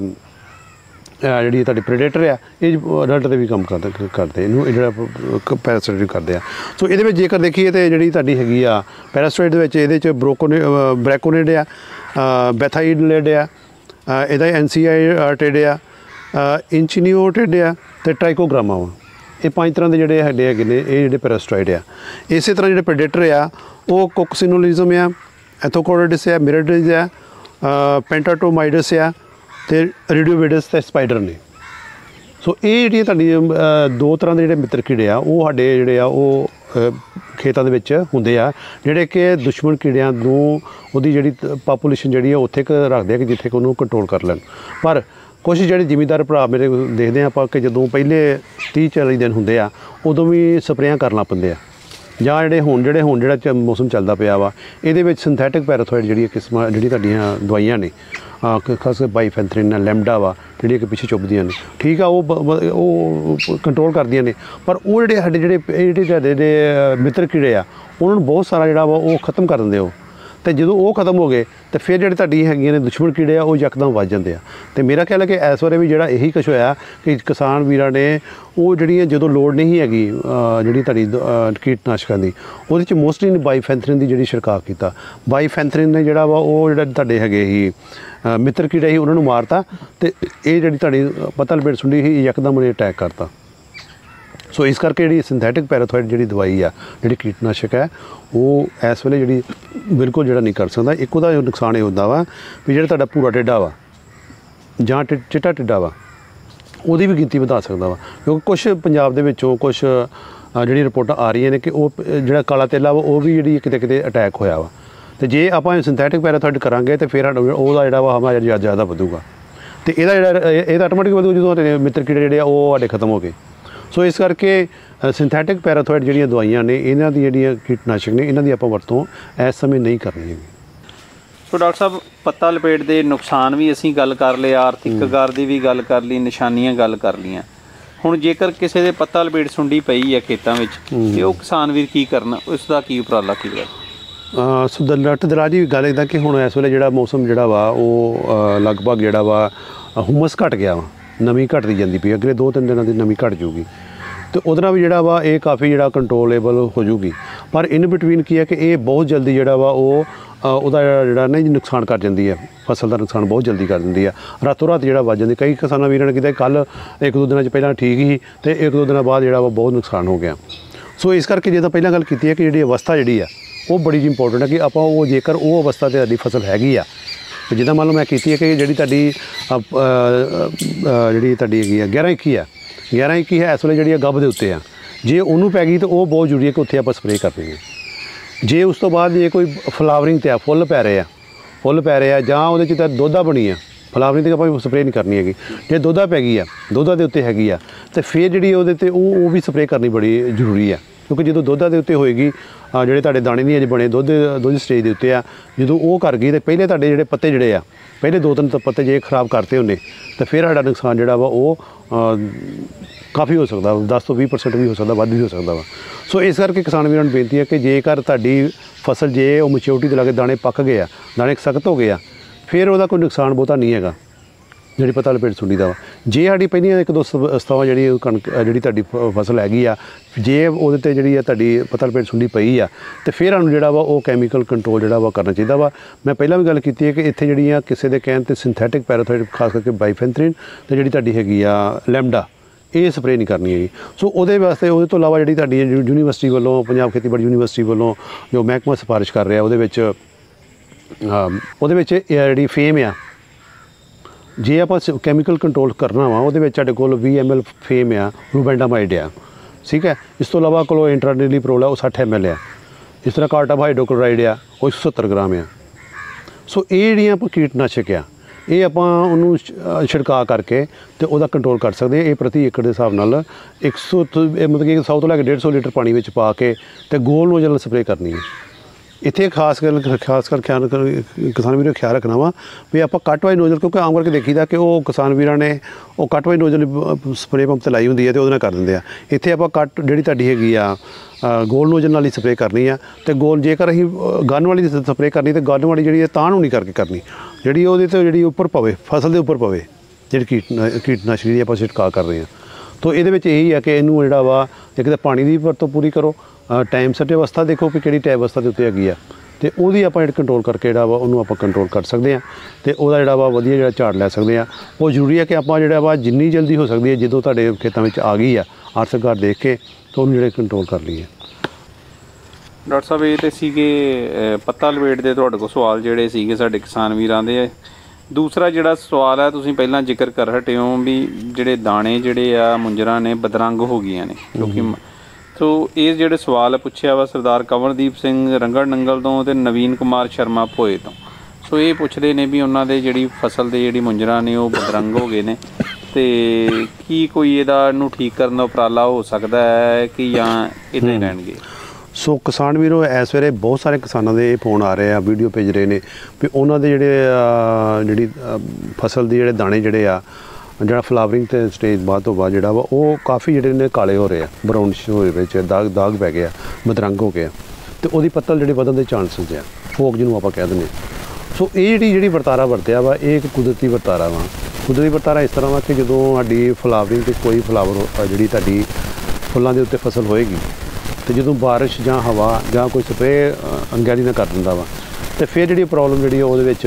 ਜਿਹੜੀ ਤੁਹਾਡੀ ਪ੍ਰੈਡੇਟਰ ਆ, ਇਹ ਅਡਲਟ 'ਤੇ ਵੀ ਕੰਮ ਕਰਦੇ ਕਰਦੇ ਇਹਨੂੰ, ਇਹ ਜਿਹੜਾ ਪੈਰਾਸਾਈਟ ਕਰਦੇ ਆ। ਸੋ ਇਹਦੇ ਵਿੱਚ ਜੇਕਰ ਦੇਖੀਏ ਤਾਂ ਜਿਹੜੀ ਤੁਹਾਡੀ ਹੈਗੀ ਆ ਪੈਰਾਸਾਈਟ ਦੇ ਵਿੱਚ ਇਹਦੇ 'ਚ ਬ੍ਰੋਕੋਨੇ ਬ੍ਰੈਕੋਨੇਡ ਆ, ਬੈਥਾਈਡਲੇਡ ਆ, ਇਹਦਾ ਐਨਸੀਆਈਟੇਡ ਆ, ਇੰਚੀਨੀਓਟੇਡ ਆ ਤੇ ਟ੍ਰਾਈਕੋਗਰਾਮਾ ਵਾ। ਇਹ ਪੰਜ ਤਰ੍ਹਾਂ ਦੇ ਜਿਹੜੇ ਹੈਗੇ ਹੈਗੇ ਨੇ ਇਹ ਜਿਹੜੇ ਪੈਰਾਸਾਈਟ ਆ। ਇਸੇ ਤਰ੍ਹਾਂ ਜਿਹੜੇ ਪ੍ਰੈਡੇਟਰ ਆ ਉਹ ਕੋਕਸੀਨੋਲਿਜ਼ਮ ਆ, ਐਥੋਕੋਰਡਿਸ ਆ, ਮਿਰਡਿਸ ਆ, ਪੈਂਟਾਟੋਮਾਈਡਸ ਆ ਤੇ ਰੇਡੀਓਵੇਡਸ ਤੇ ਸਪਾਈਡਰ ਨੇ। ਸੋ ਇਹ ਜਿਹੜੀਆਂ ਤੁਹਾਡੀ ਦੋ ਤਰ੍ਹਾਂ ਦੇ ਜਿਹੜੇ ਮਿੱਤਰ ਕੀੜੇ ਆ ਉਹ ਸਾਡੇ ਜਿਹੜੇ ਆ ਉਹ ਖੇਤਾਂ ਦੇ ਵਿੱਚ ਹੁੰਦੇ ਆ, ਜਿਹੜੇ ਕਿ ਦੁਸ਼ਮਣ ਕੀੜਿਆਂ ਨੂੰ ਉਹਦੀ ਜਿਹੜੀ ਪਾਪੂਲੇਸ਼ਨ ਜਿਹੜੀ ਆ ਉੱਥੇ ਕੁ ਰੱਖਦੇ ਆ ਕਿ ਜਿੱਥੇ ਕਿ ਉਹਨੂੰ ਕੰਟਰੋਲ ਕਰ ਲੈਣ। ਪਰ ਕੁਛ ਜਿਹੜੇ ਜ਼ਿਮੀਂਦਾਰ ਭਰਾ ਮੇਰੇ ਦੇਖਦੇ ਆ ਆਪਾਂ ਕਿ ਜਦੋਂ ਪਹਿਲੇ ਤੀਹ ਚਾਲੀ ਦਿਨ ਹੁੰਦੇ ਆ ਉਦੋਂ ਵੀ ਸਪਰੇਆਂ ਕਰਨ ਲੱਗ ਪੈਂਦੇ ਆ, ਜਾਂ ਜਿਹੜੇ ਹੁਣ ਜਿਹੜੇ ਹੁਣ ਜਿਹੜਾ ਚ ਮੌਸਮ ਚੱਲਦਾ ਪਿਆ ਵਾ ਇਹਦੇ ਵਿੱਚ ਸਿੰਥੈਟਿਕ ਪੈਰਾਥੋਇਡ ਜਿਹੜੀਆਂ ਕਿਸਮਾਂ ਜਿਹੜੀ ਤੁਹਾਡੀਆਂ ਦਵਾਈਆਂ ਨੇ, ਖਾਸ ਕਰਕੇ ਬਾਈਫੈਂਥਰਿਨ, ਲੈਮਡਾ ਵਾ, ਜਿਹੜੀਆਂ ਕਿ ਪਿੱਛੇ ਚੁੱਭਦੀਆਂ ਨੇ, ਠੀਕ ਆ, ਉਹ ਉਹ ਕੰਟਰੋਲ ਕਰਦੀਆਂ ਨੇ। ਪਰ ਉਹ ਜਿਹੜੇ ਸਾਡੇ ਜਿਹੜੇ ਇਹ ਜਿਹੜੇ ਸਾਡੇ ਜਿਹੜੇ ਮਿੱਤਰ ਕੀੜੇ ਆ ਉਹਨਾਂ ਨੂੰ ਬਹੁਤ ਸਾਰਾ ਜਿਹੜਾ ਵਾ ਉਹ ਖਤਮ ਕਰ ਦਿੰਦੇ ਉਹ। ਅਤੇ ਜਦੋਂ ਉਹ ਖਤਮ ਹੋ ਗਏ ਤਾਂ ਫਿਰ ਜਿਹੜੇ ਤੁਹਾਡੀ ਹੈਗੀਆਂ ਨੇ ਦੁਸ਼ਮਣ ਕੀੜੇ ਆ ਉਹ ਯਕਦਮ ਵੱਜ ਜਾਂਦੇ ਆ। ਅਤੇ ਮੇਰਾ ਖਿਆਲ ਹੈ ਕਿ ਇਸ ਵਾਰੇ ਵੀ ਜਿਹੜਾ ਇਹੀ ਕੁਛ ਹੋਇਆ ਕਿ ਕਿਸਾਨ ਵੀਰਾਂ ਨੇ ਉਹ ਜਿਹੜੀਆਂ ਜਦੋਂ ਲੋੜ ਨਹੀਂ ਹੈਗੀ ਜਿਹੜੀ ਤੁਹਾਡੀ ਕੀਟਨਾਸ਼ਕਾਂ ਦੀ, ਉਹਦੇ 'ਚ ਮੋਸਟਲੀ ਬਾਈਫੈਂਥਰਿਨ ਦੀ ਜਿਹੜੀ ਛਿੜਕਾਅ ਕੀਤਾ। ਬਾਈਫੈਂਥਰਿਨ ਨੇ ਜਿਹੜਾ ਵਾ ਉਹ ਜਿਹੜਾ ਤੁਹਾਡੇ ਹੈਗੇ ਸੀ ਮਿੱਤਰ ਕੀੜੇ ਸੀ ਉਹਨਾਂ ਨੂੰ ਮਾਰਤਾ, ਅਤੇ ਇਹ ਜਿਹੜੀ ਤੁਹਾਡੀ ਪੱਤਾ ਲਪੇਟ ਸੁੰਡੀ ਸੀ ਯਕਦਮ ਉਹਨੇ ਅਟੈਕ ਕਰਤਾ। ਸੋ ਇਸ ਕਰਕੇ ਜਿਹੜੀ ਸਿੰਥੈਟਿਕ ਪੈਰਾਥੋਇਡ ਜਿਹੜੀ ਦਵਾਈ ਆ, ਜਿਹੜੀ ਕੀਟਨਾਸ਼ਕ ਹੈ, ਉਹ ਇਸ ਵੇਲੇ ਜਿਹੜੀ ਬਿਲਕੁਲ ਜਿਹੜਾ ਨਹੀਂ ਕਰ ਸਕਦਾ। ਇੱਕ ਉਹਦਾ ਨੁਕਸਾਨ ਇਹ ਹੁੰਦਾ ਵਾ ਵੀ ਜਿਹੜਾ ਤੁਹਾਡਾ ਭੂਰਾ ਟਿੱਡਾ ਵਾ ਜਾਂ ਟਿ ਚਿੱਟਾ ਟਿੱਡਾ ਵਾ ਉਹਦੀ ਵੀ ਗਿਣਤੀ ਵਧਾ ਸਕਦਾ ਵਾ, ਕਿਉਂਕਿ ਕੁਛ ਪੰਜਾਬ ਦੇ ਵਿੱਚੋਂ ਕੁਛ ਜਿਹੜੀ ਰਿਪੋਰਟਾਂ ਆ ਰਹੀਆਂ ਨੇ ਕਿ ਉਹ ਜਿਹੜਾ ਕਾਲਾ ਤੇਲਾ ਵਾ ਉਹ ਵੀ ਜਿਹੜੀ ਕਿਤੇ ਕਿਤੇ ਅਟੈਕ ਹੋਇਆ ਵਾ। ਅਤੇ ਜੇ ਆਪਾਂ ਸਿੰਥੈਟਿਕ ਪੈਰਾਥੋਇਡ ਕਰਾਂਗੇ ਤਾਂ ਫਿਰ ਉਹਦਾ ਜਿਹੜਾ ਵਾ ਹਮਾ ਜ਼ਿਆਦਾ ਜ਼ਿਆਦਾ ਵਧੂਗਾ, ਅਤੇ ਇਹਦਾ ਜਿਹੜਾ ਇਹਦਾ ਆਟੋਮੈਟਿਕ ਵਧੂ ਜਦੋਂ ਮਿੱਤਰ ਕੀੜੇ ਜਿਹੜੇ ਆ ਉਹ ਸਾਡੇ ਖਤਮ ਹੋ ਗਏ। ਸੋ ਇਸ ਕਰਕੇ ਸਿੰਥੈਟਿਕ ਪੈਰਾਥੋਇਡ ਜਿਹੜੀਆਂ ਦਵਾਈਆਂ ਨੇ ਇਹਨਾਂ ਦੀ ਜਿਹੜੀਆਂ ਕੀਟਨਾਸ਼ਕ ਨੇ ਇਹਨਾਂ ਦੀ ਆਪਾਂ ਵਰਤੋਂ ਇਸ ਸਮੇਂ ਨਹੀਂ ਕਰਨੀ ਹੈਗੀ। ਸੋ ਡਾਕਟਰ ਸਾਹਿਬ, ਪੱਤਾ ਲਪੇਟ ਦੇ ਨੁਕਸਾਨ ਵੀ ਅਸੀਂ ਗੱਲ ਕਰ ਲਏ, ਆਰਥਿਕ ਕਾਰ ਦੀ ਵੀ ਗੱਲ ਕਰ ਲਈ, ਨਿਸ਼ਾਨੀਆਂ ਗੱਲ ਕਰ ਲਈਆਂ। ਹੁਣ ਜੇਕਰ ਕਿਸੇ ਦੇ ਪੱਤਾ ਲਪੇਟ ਸੁੰਡੀ ਪਈ ਹੈ ਖੇਤਾਂ ਵਿੱਚ ਤੇ ਉਹ ਕਿਸਾਨ ਵੀਰ ਕੀ ਕਰਨ, ਉਸ ਦਾ ਕੀ ਉਪਰਾਲਾ ਕੀ ਕਰ? ਸੋ ਡਾਕਟਰ ਦਰਾਜ ਜੀ ਗੱਲ ਇੱਦਾਂ ਕਿ ਹੁਣ ਇਸ ਵੇਲੇ ਜਿਹੜਾ ਮੌਸਮ ਜਿਹੜਾ ਵਾ ਉਹ ਲਗਭਗ ਜਿਹੜਾ ਵਾ ਹੁਮਸ ਘਟ ਗਿਆ ਵਾ, ਨਮੀ ਘਟਦੀ ਜਾਂਦੀ ਪਈ, ਅਗਲੇ ਦੋ ਤਿੰਨ ਦਿਨਾਂ ਦੀ ਨਮੀ ਘਟ ਜਾਊਗੀ ਅਤੇ ਉਹਦੇ ਨਾਲ ਵੀ ਜਿਹੜਾ ਵਾ ਇਹ ਕਾਫੀ ਜਿਹੜਾ ਕੰਟਰੋਲੇਬਲ ਹੋ ਜੂਗੀ। ਪਰ ਇਨ ਬਿਟਵੀਨ ਕੀ ਹੈ ਕਿ ਇਹ ਬਹੁਤ ਜਲਦੀ ਜਿਹੜਾ ਵਾ ਉਹ ਉਹਦਾ ਜਿਹੜਾ ਨਹੀਂ ਨੁਕਸਾਨ ਕਰ ਜਾਂਦੀ ਹੈ, ਫਸਲ ਦਾ ਨੁਕਸਾਨ ਬਹੁਤ ਜਲਦੀ ਕਰ ਦਿੰਦੀ ਆ, ਰਾਤੋਂ ਰਾਤ ਜਿਹੜਾ ਵੱਜ ਜਾਂਦੀ। ਕਈ ਕਿਸਾਨਾਂ ਵੀਰਾਂ ਨੇ ਕਿਹਾ ਕੱਲ੍ਹ ਇੱਕ ਦੋ ਦਿਨਾਂ 'ਚ ਪਹਿਲਾਂ ਠੀਕ ਹੀ ਅਤੇ ਇੱਕ ਦੋ ਦਿਨਾਂ ਬਾਅਦ ਜਿਹੜਾ ਵਾ ਬਹੁਤ ਨੁਕਸਾਨ ਹੋ ਗਿਆ। ਸੋ ਇਸ ਕਰਕੇ ਜਿੱਦਾਂ ਪਹਿਲਾਂ ਗੱਲ ਕੀਤੀ ਹੈ ਕਿ ਜਿਹੜੀ ਅਵਸਥਾ ਜਿਹੜੀ ਆ ਉਹ ਬੜੀ ਇੰਪੋਰਟੈਂਟ ਹੈ ਕਿ ਆਪਾਂ ਉਹ ਜੇਕਰ ਉਹ ਅਵਸਥਾ 'ਤੇ ਸਾਡੀ ਫਸਲ ਹੈਗੀ ਆ, ਜਿੱਦਾਂ ਮੰਨ ਲਓ ਮੈਂ ਕੀਤੀ ਹੈ ਕਿ ਜਿਹੜੀ ਤੁਹਾਡੀ ਜਿਹੜੀ ਤੁਹਾਡੀ ਹੈਗੀ ਆ ਗਿਆਰਾਂ ਇੱਕੀ ਆ ਗਿਆਰਾਂ ਇੱਕੀ ਹੈ ਇਸ ਵੇਲੇ ਜਿਹੜੀ ਆ ਗੱਭ ਦੇ ਉੱਤੇ ਆ, ਜੇ ਉਹਨੂੰ ਪੈ ਗਈ ਤਾਂ ਉਹ ਬਹੁਤ ਜ਼ਰੂਰੀ ਹੈ ਕਿ ਉੱਥੇ ਆਪਾਂ ਸਪਰੇਅ ਕਰ ਦਈਏ। ਜੇ ਉਸ ਤੋਂ ਬਾਅਦ ਜੇ ਕੋਈ ਫਲਾਵਰਿੰਗ 'ਤੇ ਆ, ਫੁੱਲ ਪੈ ਰਹੇ ਆ ਫੁੱਲ ਪੈ ਰਹੇ ਆ ਜਾਂ ਉਹਦੇ 'ਚ ਤਾਂ ਦੋਧਾ ਬਣੀ ਆ, ਫਲਾਵਰਿੰਗ 'ਤੇ ਆਪਾਂ ਸਪਰੇਅ ਨਹੀਂ ਕਰਨੀ ਹੈਗੀ। ਜੇ ਦੋਧਾ ਪੈ ਗਈ ਆ, ਦੋਧਾ ਦੇ ਉੱਤੇ ਹੈਗੀ ਆ, ਅਤੇ ਫਿਰ ਜਿਹੜੀ ਉਹਦੇ 'ਤੇ ਉਹ ਉਹ ਵੀ ਸਪਰੇਅ ਕਰਨੀ ਬੜੀ ਜ਼ਰੂਰੀ ਆ, ਕਿਉਂਕਿ ਜਦੋਂ ਦੋਧਾ ਦੇ ਉੱਤੇ ਹੋਏਗੀ ਜਿਹੜੇ ਤੁਹਾਡੇ ਦਾਣੇ ਨਹੀਂ ਅਜੇ ਬਣੇ ਦੁੱਧ ਦੁੱਧ ਸਟੇਜ ਦੇ ਉੱਤੇ ਆ, ਜਦੋਂ ਉਹ ਕਰ ਗਈ ਤਾਂ ਪਹਿਲੇ ਤੁਹਾਡੇ ਜਿਹੜੇ ਪੱਤੇ ਜਿਹੜੇ ਆ ਪਹਿਲੇ ਦੋ ਤਿੰਨ ਪੱਤੇ ਜੇ ਖਰਾਬ ਕਰਤੇ ਹੁੰਦੇ ਤਾਂ ਫਿਰ ਸਾਡਾ ਨੁਕਸਾਨ ਜਿਹੜਾ ਵਾ ਉਹ ਕਾਫੀ ਹੋ ਸਕਦਾ, ਦਸ ਤੋਂ ਵੀਹ ਪਰਸੈਂਟ ਵੀ ਹੋ ਸਕਦਾ, ਵੱਧ ਵੀ ਹੋ ਸਕਦਾ ਵਾ। ਸੋ ਇਸ ਕਰਕੇ ਕਿਸਾਨ ਵੀਰਾਂ ਨੂੰ ਬੇਨਤੀ ਹੈ ਕਿ ਜੇਕਰ ਤੁਹਾਡੀ ਫਸਲ ਜੇ ਉਹ ਮੈਚਿਓਰਟੀ 'ਤੇ ਲਾ ਕੇ ਦਾਣੇ ਪੱਕ ਗਏ ਆ, ਦਾਣੇ ਸਖਤ ਹੋ ਗਏ ਆ, ਫਿਰ ਉਹਦਾ ਕੋਈ ਨੁਕਸਾਨ ਬਹੁਤਾ ਨਹੀਂ ਹੈਗਾ ਜਿਹੜੀ ਪੱਤਾ ਲਪੇਟ ਸੁੰਡੀ ਦਾ ਵਾ। ਜੇ ਸਾਡੀ ਪਹਿਲੀਆਂ ਇੱਕ ਦੋ ਅਵਸਥਾਵਾਂ ਜਿਹੜੀ ਕਣਕ ਜਿਹੜੀ ਤੁਹਾਡੀ ਫਸਲ ਹੈਗੀ ਆ, ਜੇ ਉਹਦੇ 'ਤੇ ਜਿਹੜੀ ਆ ਤੁਹਾਡੀ ਪੱਤਾ ਲਪੇਟ ਸੁੰਡੀ ਪਈ ਆ ਅਤੇ ਫਿਰ ਸਾਨੂੰ ਜਿਹੜਾ ਵਾ ਉਹ ਕੈਮੀਕਲ ਕੰਟਰੋਲ ਜਿਹੜਾ ਵਾ ਕਰਨਾ ਚਾਹੀਦਾ ਵਾ। ਮੈਂ ਪਹਿਲਾਂ ਵੀ ਗੱਲ ਕੀਤੀ ਹੈ ਕਿ ਇੱਥੇ ਜਿਹੜੀਆਂ ਕਿਸੇ ਦੇ ਕਹਿਣ 'ਤੇ ਸਿੰਥੈਟਿਕ ਪੈਰਾਥੋਇਡ ਖਾਸ ਕਰਕੇ ਬਾਈਫੈਂਥਰਿਨ ਅਤੇ ਜਿਹੜੀ ਤੁਹਾਡੀ ਹੈਗੀ ਆ ਲੈਮਡਾ, ਇਹ ਸਪਰੇਅ ਨਹੀਂ ਕਰਨੀ ਹੈਗੀ। ਸੋ ਉਹਦੇ ਵਾਸਤੇ ਉਹਦੇ ਤੋਂ ਇਲਾਵਾ ਜਿਹੜੀ ਤੁਹਾਡੀ ਯੂਨੀਵਰਸਿਟੀ ਵੱਲੋਂ, ਪੰਜਾਬ ਖੇਤੀਬਾੜੀ ਯੂਨੀਵਰਸਿਟੀ ਵੱਲੋਂ ਜੋ ਮਹਿਕਮਾ ਸਿਫਾਰਿਸ਼ ਕਰ ਰਿਹਾ ਉਹਦੇ ਵਿੱਚ ਉਹਦੇ ਵਿੱਚ ਜਿਹੜੀ ਫੇਮ ਆ, ਜੇ ਆਪਾਂ ਕੈਮੀਕਲ ਕੰਟਰੋਲ ਕਰਨਾ ਵਾ ਉਹਦੇ ਵਿੱਚ ਸਾਡੇ ਕੋਲ ਵੀਹ ਐਮ ਐਲ ਫੇਮ ਆ, ਰੂਬੈਂਡਾਮਾਈਡ ਆ, ਠੀਕ ਹੈ। ਇਸ ਤੋਂ ਇਲਾਵਾ ਕੋਲ ਇੰਟਰਾਨਿਲੀਪਰੋਲ ਆ, ਉਹ ਸੱਠ ਐਮ ਐਲ ਆ। इस तरह कार्टा हाइड्रोक्लोराइड आ वो एक सौ सत्तर ग्राम आ। सो ये ਜਿਹੜੀਆਂ ਆਪਾਂ ਕੀਟਨਾਸ਼ਕ ਆ ਇਹ ਆਪਾਂ ਉਹਨੂੰ ਛਿੜਕਾਅ ਕਰਕੇ ਤੇ ਉਹਦਾ ਕੰਟਰੋਲ ਕਰ ਸਕਦੇ ਹਾਂ। ਇਹ ਪ੍ਰਤੀ ਏਕੜ ਦੇ ਹਿਸਾਬ ਨਾਲ ਇੱਕ ਸੌ ਮਤਲਬ ਕਿ ਸੌ ਤੋਂ ਲੈ ਕੇ ਡੇਢ ਸੌ ਲੀਟਰ ਪਾਣੀ ਵਿੱਚ ਪਾ ਕੇ ਤੇ ਗੋਲ ਨੋਜ਼ਲ ਨਾਲ ਸਪਰੇਅ ਕਰਨੀ ਹੈ। ਇੱਥੇ ਖਾਸ ਗੱਲ ਖਾਸ ਕਰ ਖਿਆਲ ਕਿਸਾਨ ਵੀਰਾਂ ਖਿਆਲ ਰੱਖਣਾ ਵਾ ਵੀ ਆਪਾਂ ਕੱਟ ਵਾਈ ਨੋਜ਼ਲ, ਕਿਉਂਕਿ ਆਮ ਕਰਕੇ ਦੇਖੀਦਾ ਕਿ ਉਹ ਕਿਸਾਨ ਵੀਰਾਂ ਨੇ ਉਹ ਕੱਟ ਵਾਈ ਨੋਜ਼ਲ ਸਪਰੇਅ ਪੰਪ ਤੇ ਲਾਈ ਹੁੰਦੀ ਹੈ ਤੇ ਉਹਦੇ ਨਾਲ ਕਰ ਦਿੰਦੇ ਆ। ਇੱਥੇ ਆਪਾਂ ਕੱਟ ਜਿਹੜੀ ਤੁਹਾਡੀ ਹੈਗੀ ਆ ਗੋਲ ਨੋਜ਼ਲ ਨਾਲ ਹੀ ਸਪਰੇਅ ਕਰਨੀ ਆ। ਤੇ ਗੋਲ ਜੇਕਰ ਅਸੀਂ ਗਨ ਵਾਲੀ ਸਪਰੇਅ ਕਰਨੀ ਤੇ ਗਨ ਵਾਲੀ ਜਿਹੜੀ ਤਾਂ ਨੂੰ ਨਹੀਂ ਕਰਕੇ ਕਰਨੀ, ਜਿਹੜੀ ਉਹਦੇ ਤੇ ਜਿਹੜੀ ਉੱਪਰ ਪਵੇ ਫਸਲ ਦੇ ਉੱਪਰ ਪਵੇ ਜਿਹੜੀ ਕੀਟ ਕੀਟਨਾਸ਼ਕ ਦੀ ਆਪਾਂ ਛਿੜਕਾਅ ਕਰ ਰਹੇ ਹਾਂ। ਤਾਂ ਇਹਦੇ ਵਿੱਚ ਇਹੀ ਹੈ ਕਿ ਇਹਨੂੰ ਜਿਹੜਾ ਵਾ ਇੱਕ ਤਾਂ ਪਾਣੀ ਦੀ ਵਰਤੋਂ ਪੂਰੀ ਕਰੋ, ਟਾਈਮ ਸੈਟ ਅਵਸਥਾ ਦੇਖੋ ਕਿ ਕਿਹੜੀ ਟਾਈਮ ਅਵਸਥਾ ਦੇ ਉੱਤੇ ਹੈਗੀ ਆ ਤੇ ਉਹਦੀ ਆਪਾਂ ਜਿਹੜਾ ਕੰਟਰੋਲ ਕਰਕੇ ਜਿਹੜਾ ਵਾ ਉਹਨੂੰ ਆਪਾਂ ਕੰਟਰੋਲ ਕਰ ਸਕਦੇ ਹਾਂ ਤੇ ਉਹਦਾ ਜਿਹੜਾ ਵਾ ਵਧੀਆ ਜਿਹੜਾ ਝਾੜ ਲੈ ਸਕਦੇ ਹਾਂ। ਉਹ ਜ਼ਰੂਰੀ ਹੈ ਕਿ ਆਪਾਂ ਜਿਹੜਾ ਵਾ ਜਿੰਨੀ ਜਲਦੀ ਹੋ ਸਕਦੀ ਹੈ ਜਦੋਂ ਤੁਹਾਡੇ ਖੇਤਾਂ ਵਿੱਚ ਆ ਗਈ ਆ ਆਰਥਿਕ ਘਾਟ ਦੇਖ ਕੇ ਤਾਂ ਉਹਨੂੰ ਜਿਹੜੇ ਕੰਟਰੋਲ ਕਰ ਲਈਏ। ਡਾਕਟਰ ਸਾਹਿਬ ਇਹ ਤੇ ਸੀਗੇ ਪੱਤਾ ਲਪੇਟ ਦੇ ਤੁਹਾਡੇ ਕੋਲ ਸਵਾਲ ਜਿਹੜੇ ਸੀਗੇ ਸਾਡੇ ਕਿਸਾਨ ਵੀਰਾਂ ਦੇ। ਦੂਸਰਾ ਜਿਹੜਾ ਸਵਾਲ ਹੈ ਤੁਸੀਂ ਪਹਿਲਾਂ ਜ਼ਿਕਰ ਕਰ ਹਟੇ ਹੋ ਵੀ ਜਿਹੜੇ ਦਾਣੇ ਜਿਹੜੇ ਆ ਮੁੰਜਰਾਂ ਨੇ ਬਦਰੰਗ ਹੋ ਗਈਆਂ ਨੇ ਕਿਉਂਕਿ ਸੋ ਇਹ ਜਿਹੜੇ ਸਵਾਲ ਪੁੱਛਿਆ ਵਾ ਸਰਦਾਰ ਕੰਵਰਦੀਪ ਸਿੰਘ ਰੰਗੜ ਨੰਗਲ ਤੋਂ ਤੇ ਨਵੀਨ ਕੁਮਾਰ ਸ਼ਰਮਾ ਭੋਏ ਤੋਂ। ਸੋ ਇਹ ਪੁੱਛਦੇ ਨੇ ਵੀ ਉਹਨਾਂ ਦੇ ਜਿਹੜੀ ਫਸਲ ਦੇ ਜਿਹੜੀ ਮੁੰਜਰਾਂ ਨੇ ਉਹ ਬਦਰੰਗ ਹੋ ਗਏ ਨੇ ਤੇ ਕੀ ਕੋਈ ਇਹਦਾ ਇਹਨੂੰ ਠੀਕ ਕਰਨ ਦਾ ਉਪਰਾਲਾ ਹੋ ਸਕਦਾ ਹੈ ਕਿ ਜਾਂ ਇੱਦਾਂ ਹੀ ਰਹਿਣਗੇ। ਸੋ ਕਿਸਾਨ ਵੀਰੋ ਇਸ ਵੇਲੇ ਬਹੁਤ ਸਾਰੇ ਕਿਸਾਨਾਂ ਦੇ ਫੋਨ ਆ ਰਹੇ ਆ, ਵੀਡੀਓ ਭੇਜ ਰਹੇ ਨੇ ਵੀ ਉਹਨਾਂ ਦੇ ਜਿਹੜੇ ਜਿਹੜੀ ਫਸਲ ਦੇ ਜਿਹੜੇ ਦਾਣੇ ਜਿਹੜੇ ਆ ਜਿਹੜਾ ਫਲਾਵਰਿੰਗ ਤੇ ਸਟੇਜ ਬਾਅਦ ਤੋਂ ਬਾਅਦ ਜਿਹੜਾ ਵਾ ਉਹ ਕਾਫੀ ਜਿਹੜੇ ਨੇ ਕਾਲੇ ਹੋ ਰਹੇ ਆ, ਬਰਾਊਨਿਸ਼ ਹੋਏ ਵਿੱਚ ਦਾਗ ਦਾਗ ਪੈ ਗਏ ਆ, ਬਦਰੰਗ ਹੋ ਗਏ ਆ ਤੇ ਉਹਦੀ ਪੱਤਲ ਜਿਹੜੇ ਵਧਣ ਦੇ ਚਾਂਸਸ ਆ, ਫੋਕ ਜਿਹਨੂੰ ਆਪਾਂ ਕਹਿ ਦਿੰਦੇ। ਸੋ ਇਹ ਜਿਹੜੀ ਜਿਹੜੀ ਵਰਤਾਰਾ ਵਰਤਿਆ ਵਾ ਇਹ ਇੱਕ ਕੁਦਰਤੀ ਵਰਤਾਰਾ ਵਾ। ਕੁਦਰਤੀ ਵਰਤਾਰਾ ਇਸ ਤਰ੍ਹਾਂ ਵਾ ਕਿ ਜਦੋਂ ਸਾਡੀ ਫਲਾਵਰਿੰਗ ਤੇ ਕੋਈ ਫਲਾਵਰ ਜਿਹੜੀ ਤੁਹਾਡੀ ਫੁੱਲਾਂ ਦੇ ਉੱਤੇ ਫਸਲ ਹੋਏਗੀ ਤੇ ਜਦੋਂ ਬਾਰਿਸ਼ ਜਾਂ ਹਵਾ ਜਾਂ ਕੋਈ ਸਪਰੇਅ ਅੰਗੈਲੀ ਨਾਲ ਕਰ ਦਿੰਦਾ ਵਾ ਤੇ ਫਿਰ ਜਿਹੜੀ ਪ੍ਰੋਬਲਮ ਜਿਹੜੀ ਉਹਦੇ ਵਿੱਚ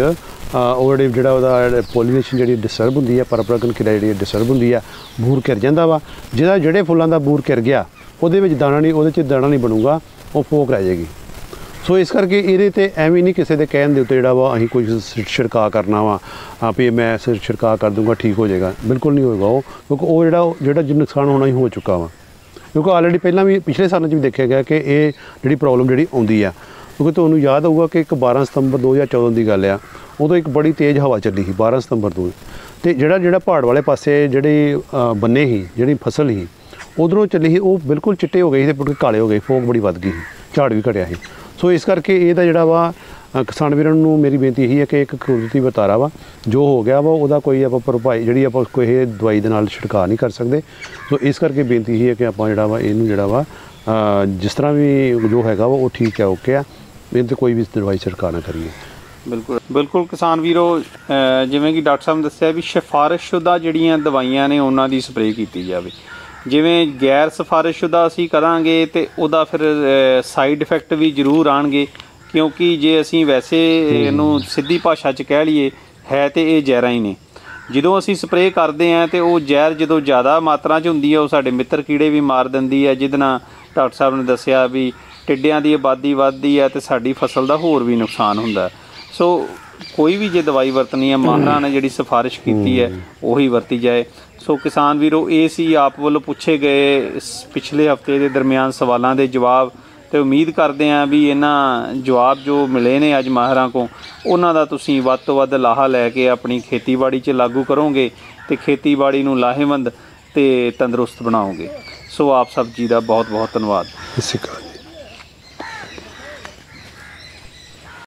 ਉਹ ਜਿਹੜੀ ਜਿਹੜਾ ਉਹਦਾ ਪੋਲੀਨੇਸ਼ਨ ਜਿਹੜੀ ਡਿਸਟਰਬ ਹੁੰਦੀ ਹੈ, ਪਰਪਰਾਗਨ ਕਿਰਿਆ ਜਿਹੜੀ ਡਿਸਟਰਬ ਹੁੰਦੀ ਆ, ਬੂਰ ਘਿਰ ਜਾਂਦਾ ਵਾ। ਜਿਹਦਾ ਜਿਹੜੇ ਫੁੱਲਾਂ ਦਾ ਬੂਰ ਘਿਰ ਗਿਆ ਉਹਦੇ ਵਿੱਚ ਦਾਣਾ ਨਹੀਂ ਉਹਦੇ 'ਚ ਦਾਣਾ ਨਹੀਂ ਬਣੂਗਾ, ਉਹ ਫੋਕ ਰਹਿ ਜਾਏਗੀ। ਸੋ ਇਸ ਕਰਕੇ ਇਹਦੇ 'ਤੇ ਐਵੇਂ ਨਹੀਂ ਕਿਸੇ ਦੇ ਕਹਿਣ ਦੇ ਉੱਤੇ ਜਿਹੜਾ ਵਾ ਅਸੀਂ ਕੋਈ ਛਿੜਕਾਅ ਕਰਨਾ ਵਾ ਵੀ ਮੈਂ ਸਿਰ ਛਿੜਕਾਅ ਕਰ ਦੂੰਗਾ ਠੀਕ ਹੋ ਜਾਏਗਾ, ਬਿਲਕੁਲ ਨਹੀਂ ਹੋਏਗਾ ਉਹ, ਕਿਉਂਕਿ ਉਹ ਜਿਹੜਾ ਜਿਹੜਾ ਨੁਕਸਾਨ ਹੋਣਾ ਹੀ ਹੋ ਚੁੱਕਾ ਵਾ। ਕਿਉਂਕਿ ਆਲਰੇਡੀ ਪਹਿਲਾਂ ਵੀ ਪਿਛਲੇ ਸਾਲਾਂ 'ਚ ਵੀ ਦੇਖਿਆ ਗਿਆ ਕਿ ਇਹ ਜਿਹੜੀ ਪ੍ਰੋਬਲਮ ਜਿਹੜੀ ਆਉਂਦੀ ਆ, ਕਿਉਂਕਿ ਤੁਹਾਨੂੰ ਯਾਦ ਹੋਊਗਾ ਕਿ ਇੱਕ ਬਾਰਾਂ ਸਤੰਬਰ ਦੋ ਹਜ਼ਾਰ ਚੌਦਾਂ ਦੀ ਗੱਲ ਆ, ਉਦੋਂ ਇੱਕ ਬੜੀ ਤੇਜ਼ ਹਵਾ ਚੱਲੀ ਸੀ ਬਾਰਾਂ ਸਤੰਬਰ ਤੋਂ ਅਤੇ ਜਿਹੜਾ ਜਿਹੜਾ ਪਹਾੜ ਵਾਲੇ ਪਾਸੇ ਜਿਹੜੇ ਬੰਨੇ ਸੀ ਜਿਹੜੀ ਫਸਲ ਸੀ ਉੱਧਰੋਂ ਚੱਲੀ ਸੀ ਉਹ ਬਿਲਕੁਲ ਚਿੱਟੇ ਹੋ ਗਏ ਸੀ ਅਤੇ ਕਾਲੇ ਹੋ ਗਏ, ਫੋਕ ਬੜੀ ਵੱਧ ਗਈ ਸੀ, ਝਾੜ ਵੀ ਘਟਿਆ ਸੀ। ਸੋ ਇਸ ਕਰਕੇ ਇਹਦਾ ਜਿਹੜਾ ਵਾ ਕਿਸਾਨ ਵੀਰਾਂ ਨੂੰ ਮੇਰੀ ਬੇਨਤੀ ਇਹੀ ਹੈ ਕਿ ਇੱਕ ਕੁਦਰਤੀ ਵਰਤਾਰਾ ਵਾ, ਜੋ ਹੋ ਗਿਆ ਵਾ ਉਹਦਾ ਕੋਈ ਆਪਾਂ ਭਰਪਾਈ ਜਿਹੜੀ ਆਪਾਂ ਕੋਈ ਇਹ ਦਵਾਈ ਦੇ ਨਾਲ ਛਿੜਕਾਅ ਨਹੀਂ ਕਰ ਸਕਦੇ। ਸੋ ਇਸ ਕਰਕੇ ਬੇਨਤੀ ਇਹੀ ਹੈ ਕਿ ਆਪਾਂ ਜਿਹੜਾ ਵਾ ਇਹਨੂੰ ਜਿਹੜਾ ਵਾ ਜਿਸ ਤਰ੍ਹਾਂ ਵੀ ਜੋ ਹੈਗਾ ਵਾ ਉਹ ਠੀਕ ਹੈ, ਓਕੇ ਆ, ਇਹਦੇ 'ਤੇ ਕੋਈ ਵੀ ਦਵਾਈ ਛਿੜਕਾਅ ਨਾ ਕਰੀਏ। ਬਿਲਕੁਲ ਬਿਲਕੁਲ ਕਿਸਾਨ ਵੀਰੋ, ਜਿਵੇਂ ਕਿ ਡਾਕਟਰ ਸਾਹਿਬ ਨੇ ਦੱਸਿਆ ਵੀ ਸਿਫਾਰਿਸ਼ਸ਼ੁਦਾ ਜਿਹੜੀਆਂ ਦਵਾਈਆਂ ਨੇ ਉਹਨਾਂ ਦੀ ਸਪਰੇਅ ਕੀਤੀ ਜਾਵੇ। ਜਿਵੇਂ ਗੈਰ ਸਿਫਾਰਿਸ਼ਸ਼ੁਦਾ ਅਸੀਂ ਕਰਾਂਗੇ ਅਤੇ ਉਹਦਾ ਫਿਰ ਸਾਈਡ ਇਫੈਕਟ ਵੀ ਜ਼ਰੂਰ ਆਉਣਗੇ, ਕਿਉਂਕਿ ਜੇ ਅਸੀਂ ਵੈਸੇ ਇਹਨੂੰ ਸਿੱਧੀ ਭਾਸ਼ਾ 'ਚ ਕਹਿ ਲਈਏ ਹੈ ਤਾਂ ਇਹ ਜ਼ਹਿਰਾਂ ਹੀ ਨੇ। ਜਦੋਂ ਅਸੀਂ ਸਪਰੇਅ ਕਰਦੇ ਹਾਂ ਅਤੇ ਉਹ ਜ਼ਹਿਰ ਜਦੋਂ ਜ਼ਿਆਦਾ ਮਾਤਰਾ 'ਚ ਹੁੰਦੀ ਹੈ ਉਹ ਸਾਡੇ ਮਿੱਤਰ ਕੀੜੇ ਵੀ ਮਾਰ ਦਿੰਦੀ ਹੈ, ਜਿਹਦੇ ਨਾਲ ਡਾਕਟਰ ਸਾਹਿਬ ਨੇ ਦੱਸਿਆ ਵੀ ਟਿੱਡਿਆਂ ਦੀ ਆਬਾਦੀ ਵੱਧਦੀ ਹੈ ਅਤੇ ਸਾਡੀ ਫਸਲ ਦਾ ਹੋਰ ਵੀ ਨੁਕਸਾਨ ਹੁੰਦਾ। ਸੋ ਕੋਈ ਵੀ ਜੇ ਦਵਾਈ ਵਰਤਣੀ ਹੈ ਮਾਹਰਾਂ ਨੇ ਜਿਹੜੀ ਸਿਫਾਰਿਸ਼ ਕੀਤੀ ਹੈ ਉਹੀ ਵਰਤੀ ਜਾਏ। ਸੋ ਕਿਸਾਨ ਵੀਰੋ, ਇਹ ਸੀ ਆਪ ਵੱਲੋਂ ਪੁੱਛੇ ਗਏ ਪਿਛਲੇ ਹਫ਼ਤੇ ਦੇ ਦਰਮਿਆਨ ਸਵਾਲਾਂ ਦੇ ਜਵਾਬ, ਅਤੇ ਉਮੀਦ ਕਰਦੇ ਹਾਂ ਵੀ ਇਹਨਾਂ ਜਵਾਬ ਜੋ ਮਿਲੇ ਨੇ ਅੱਜ ਮਾਹਰਾਂ ਕੋਲ ਉਹਨਾਂ ਦਾ ਤੁਸੀਂ ਵੱਧ ਤੋਂ ਵੱਧ ਲਾਹਾ ਲੈ ਕੇ ਆਪਣੀ ਖੇਤੀਬਾੜੀ 'ਚ ਲਾਗੂ ਕਰੋਗੇ ਅਤੇ ਖੇਤੀਬਾੜੀ ਨੂੰ ਲਾਹੇਵੰਦ ਅਤੇ ਤੰਦਰੁਸਤ ਬਣਾਓਗੇ। ਸੋ ਆਪ ਸਭ ਜੀ ਦਾ ਬਹੁਤ ਬਹੁਤ ਧੰਨਵਾਦ। ਸਤਿ ਸ਼੍ਰੀ ਅਕਾਲ।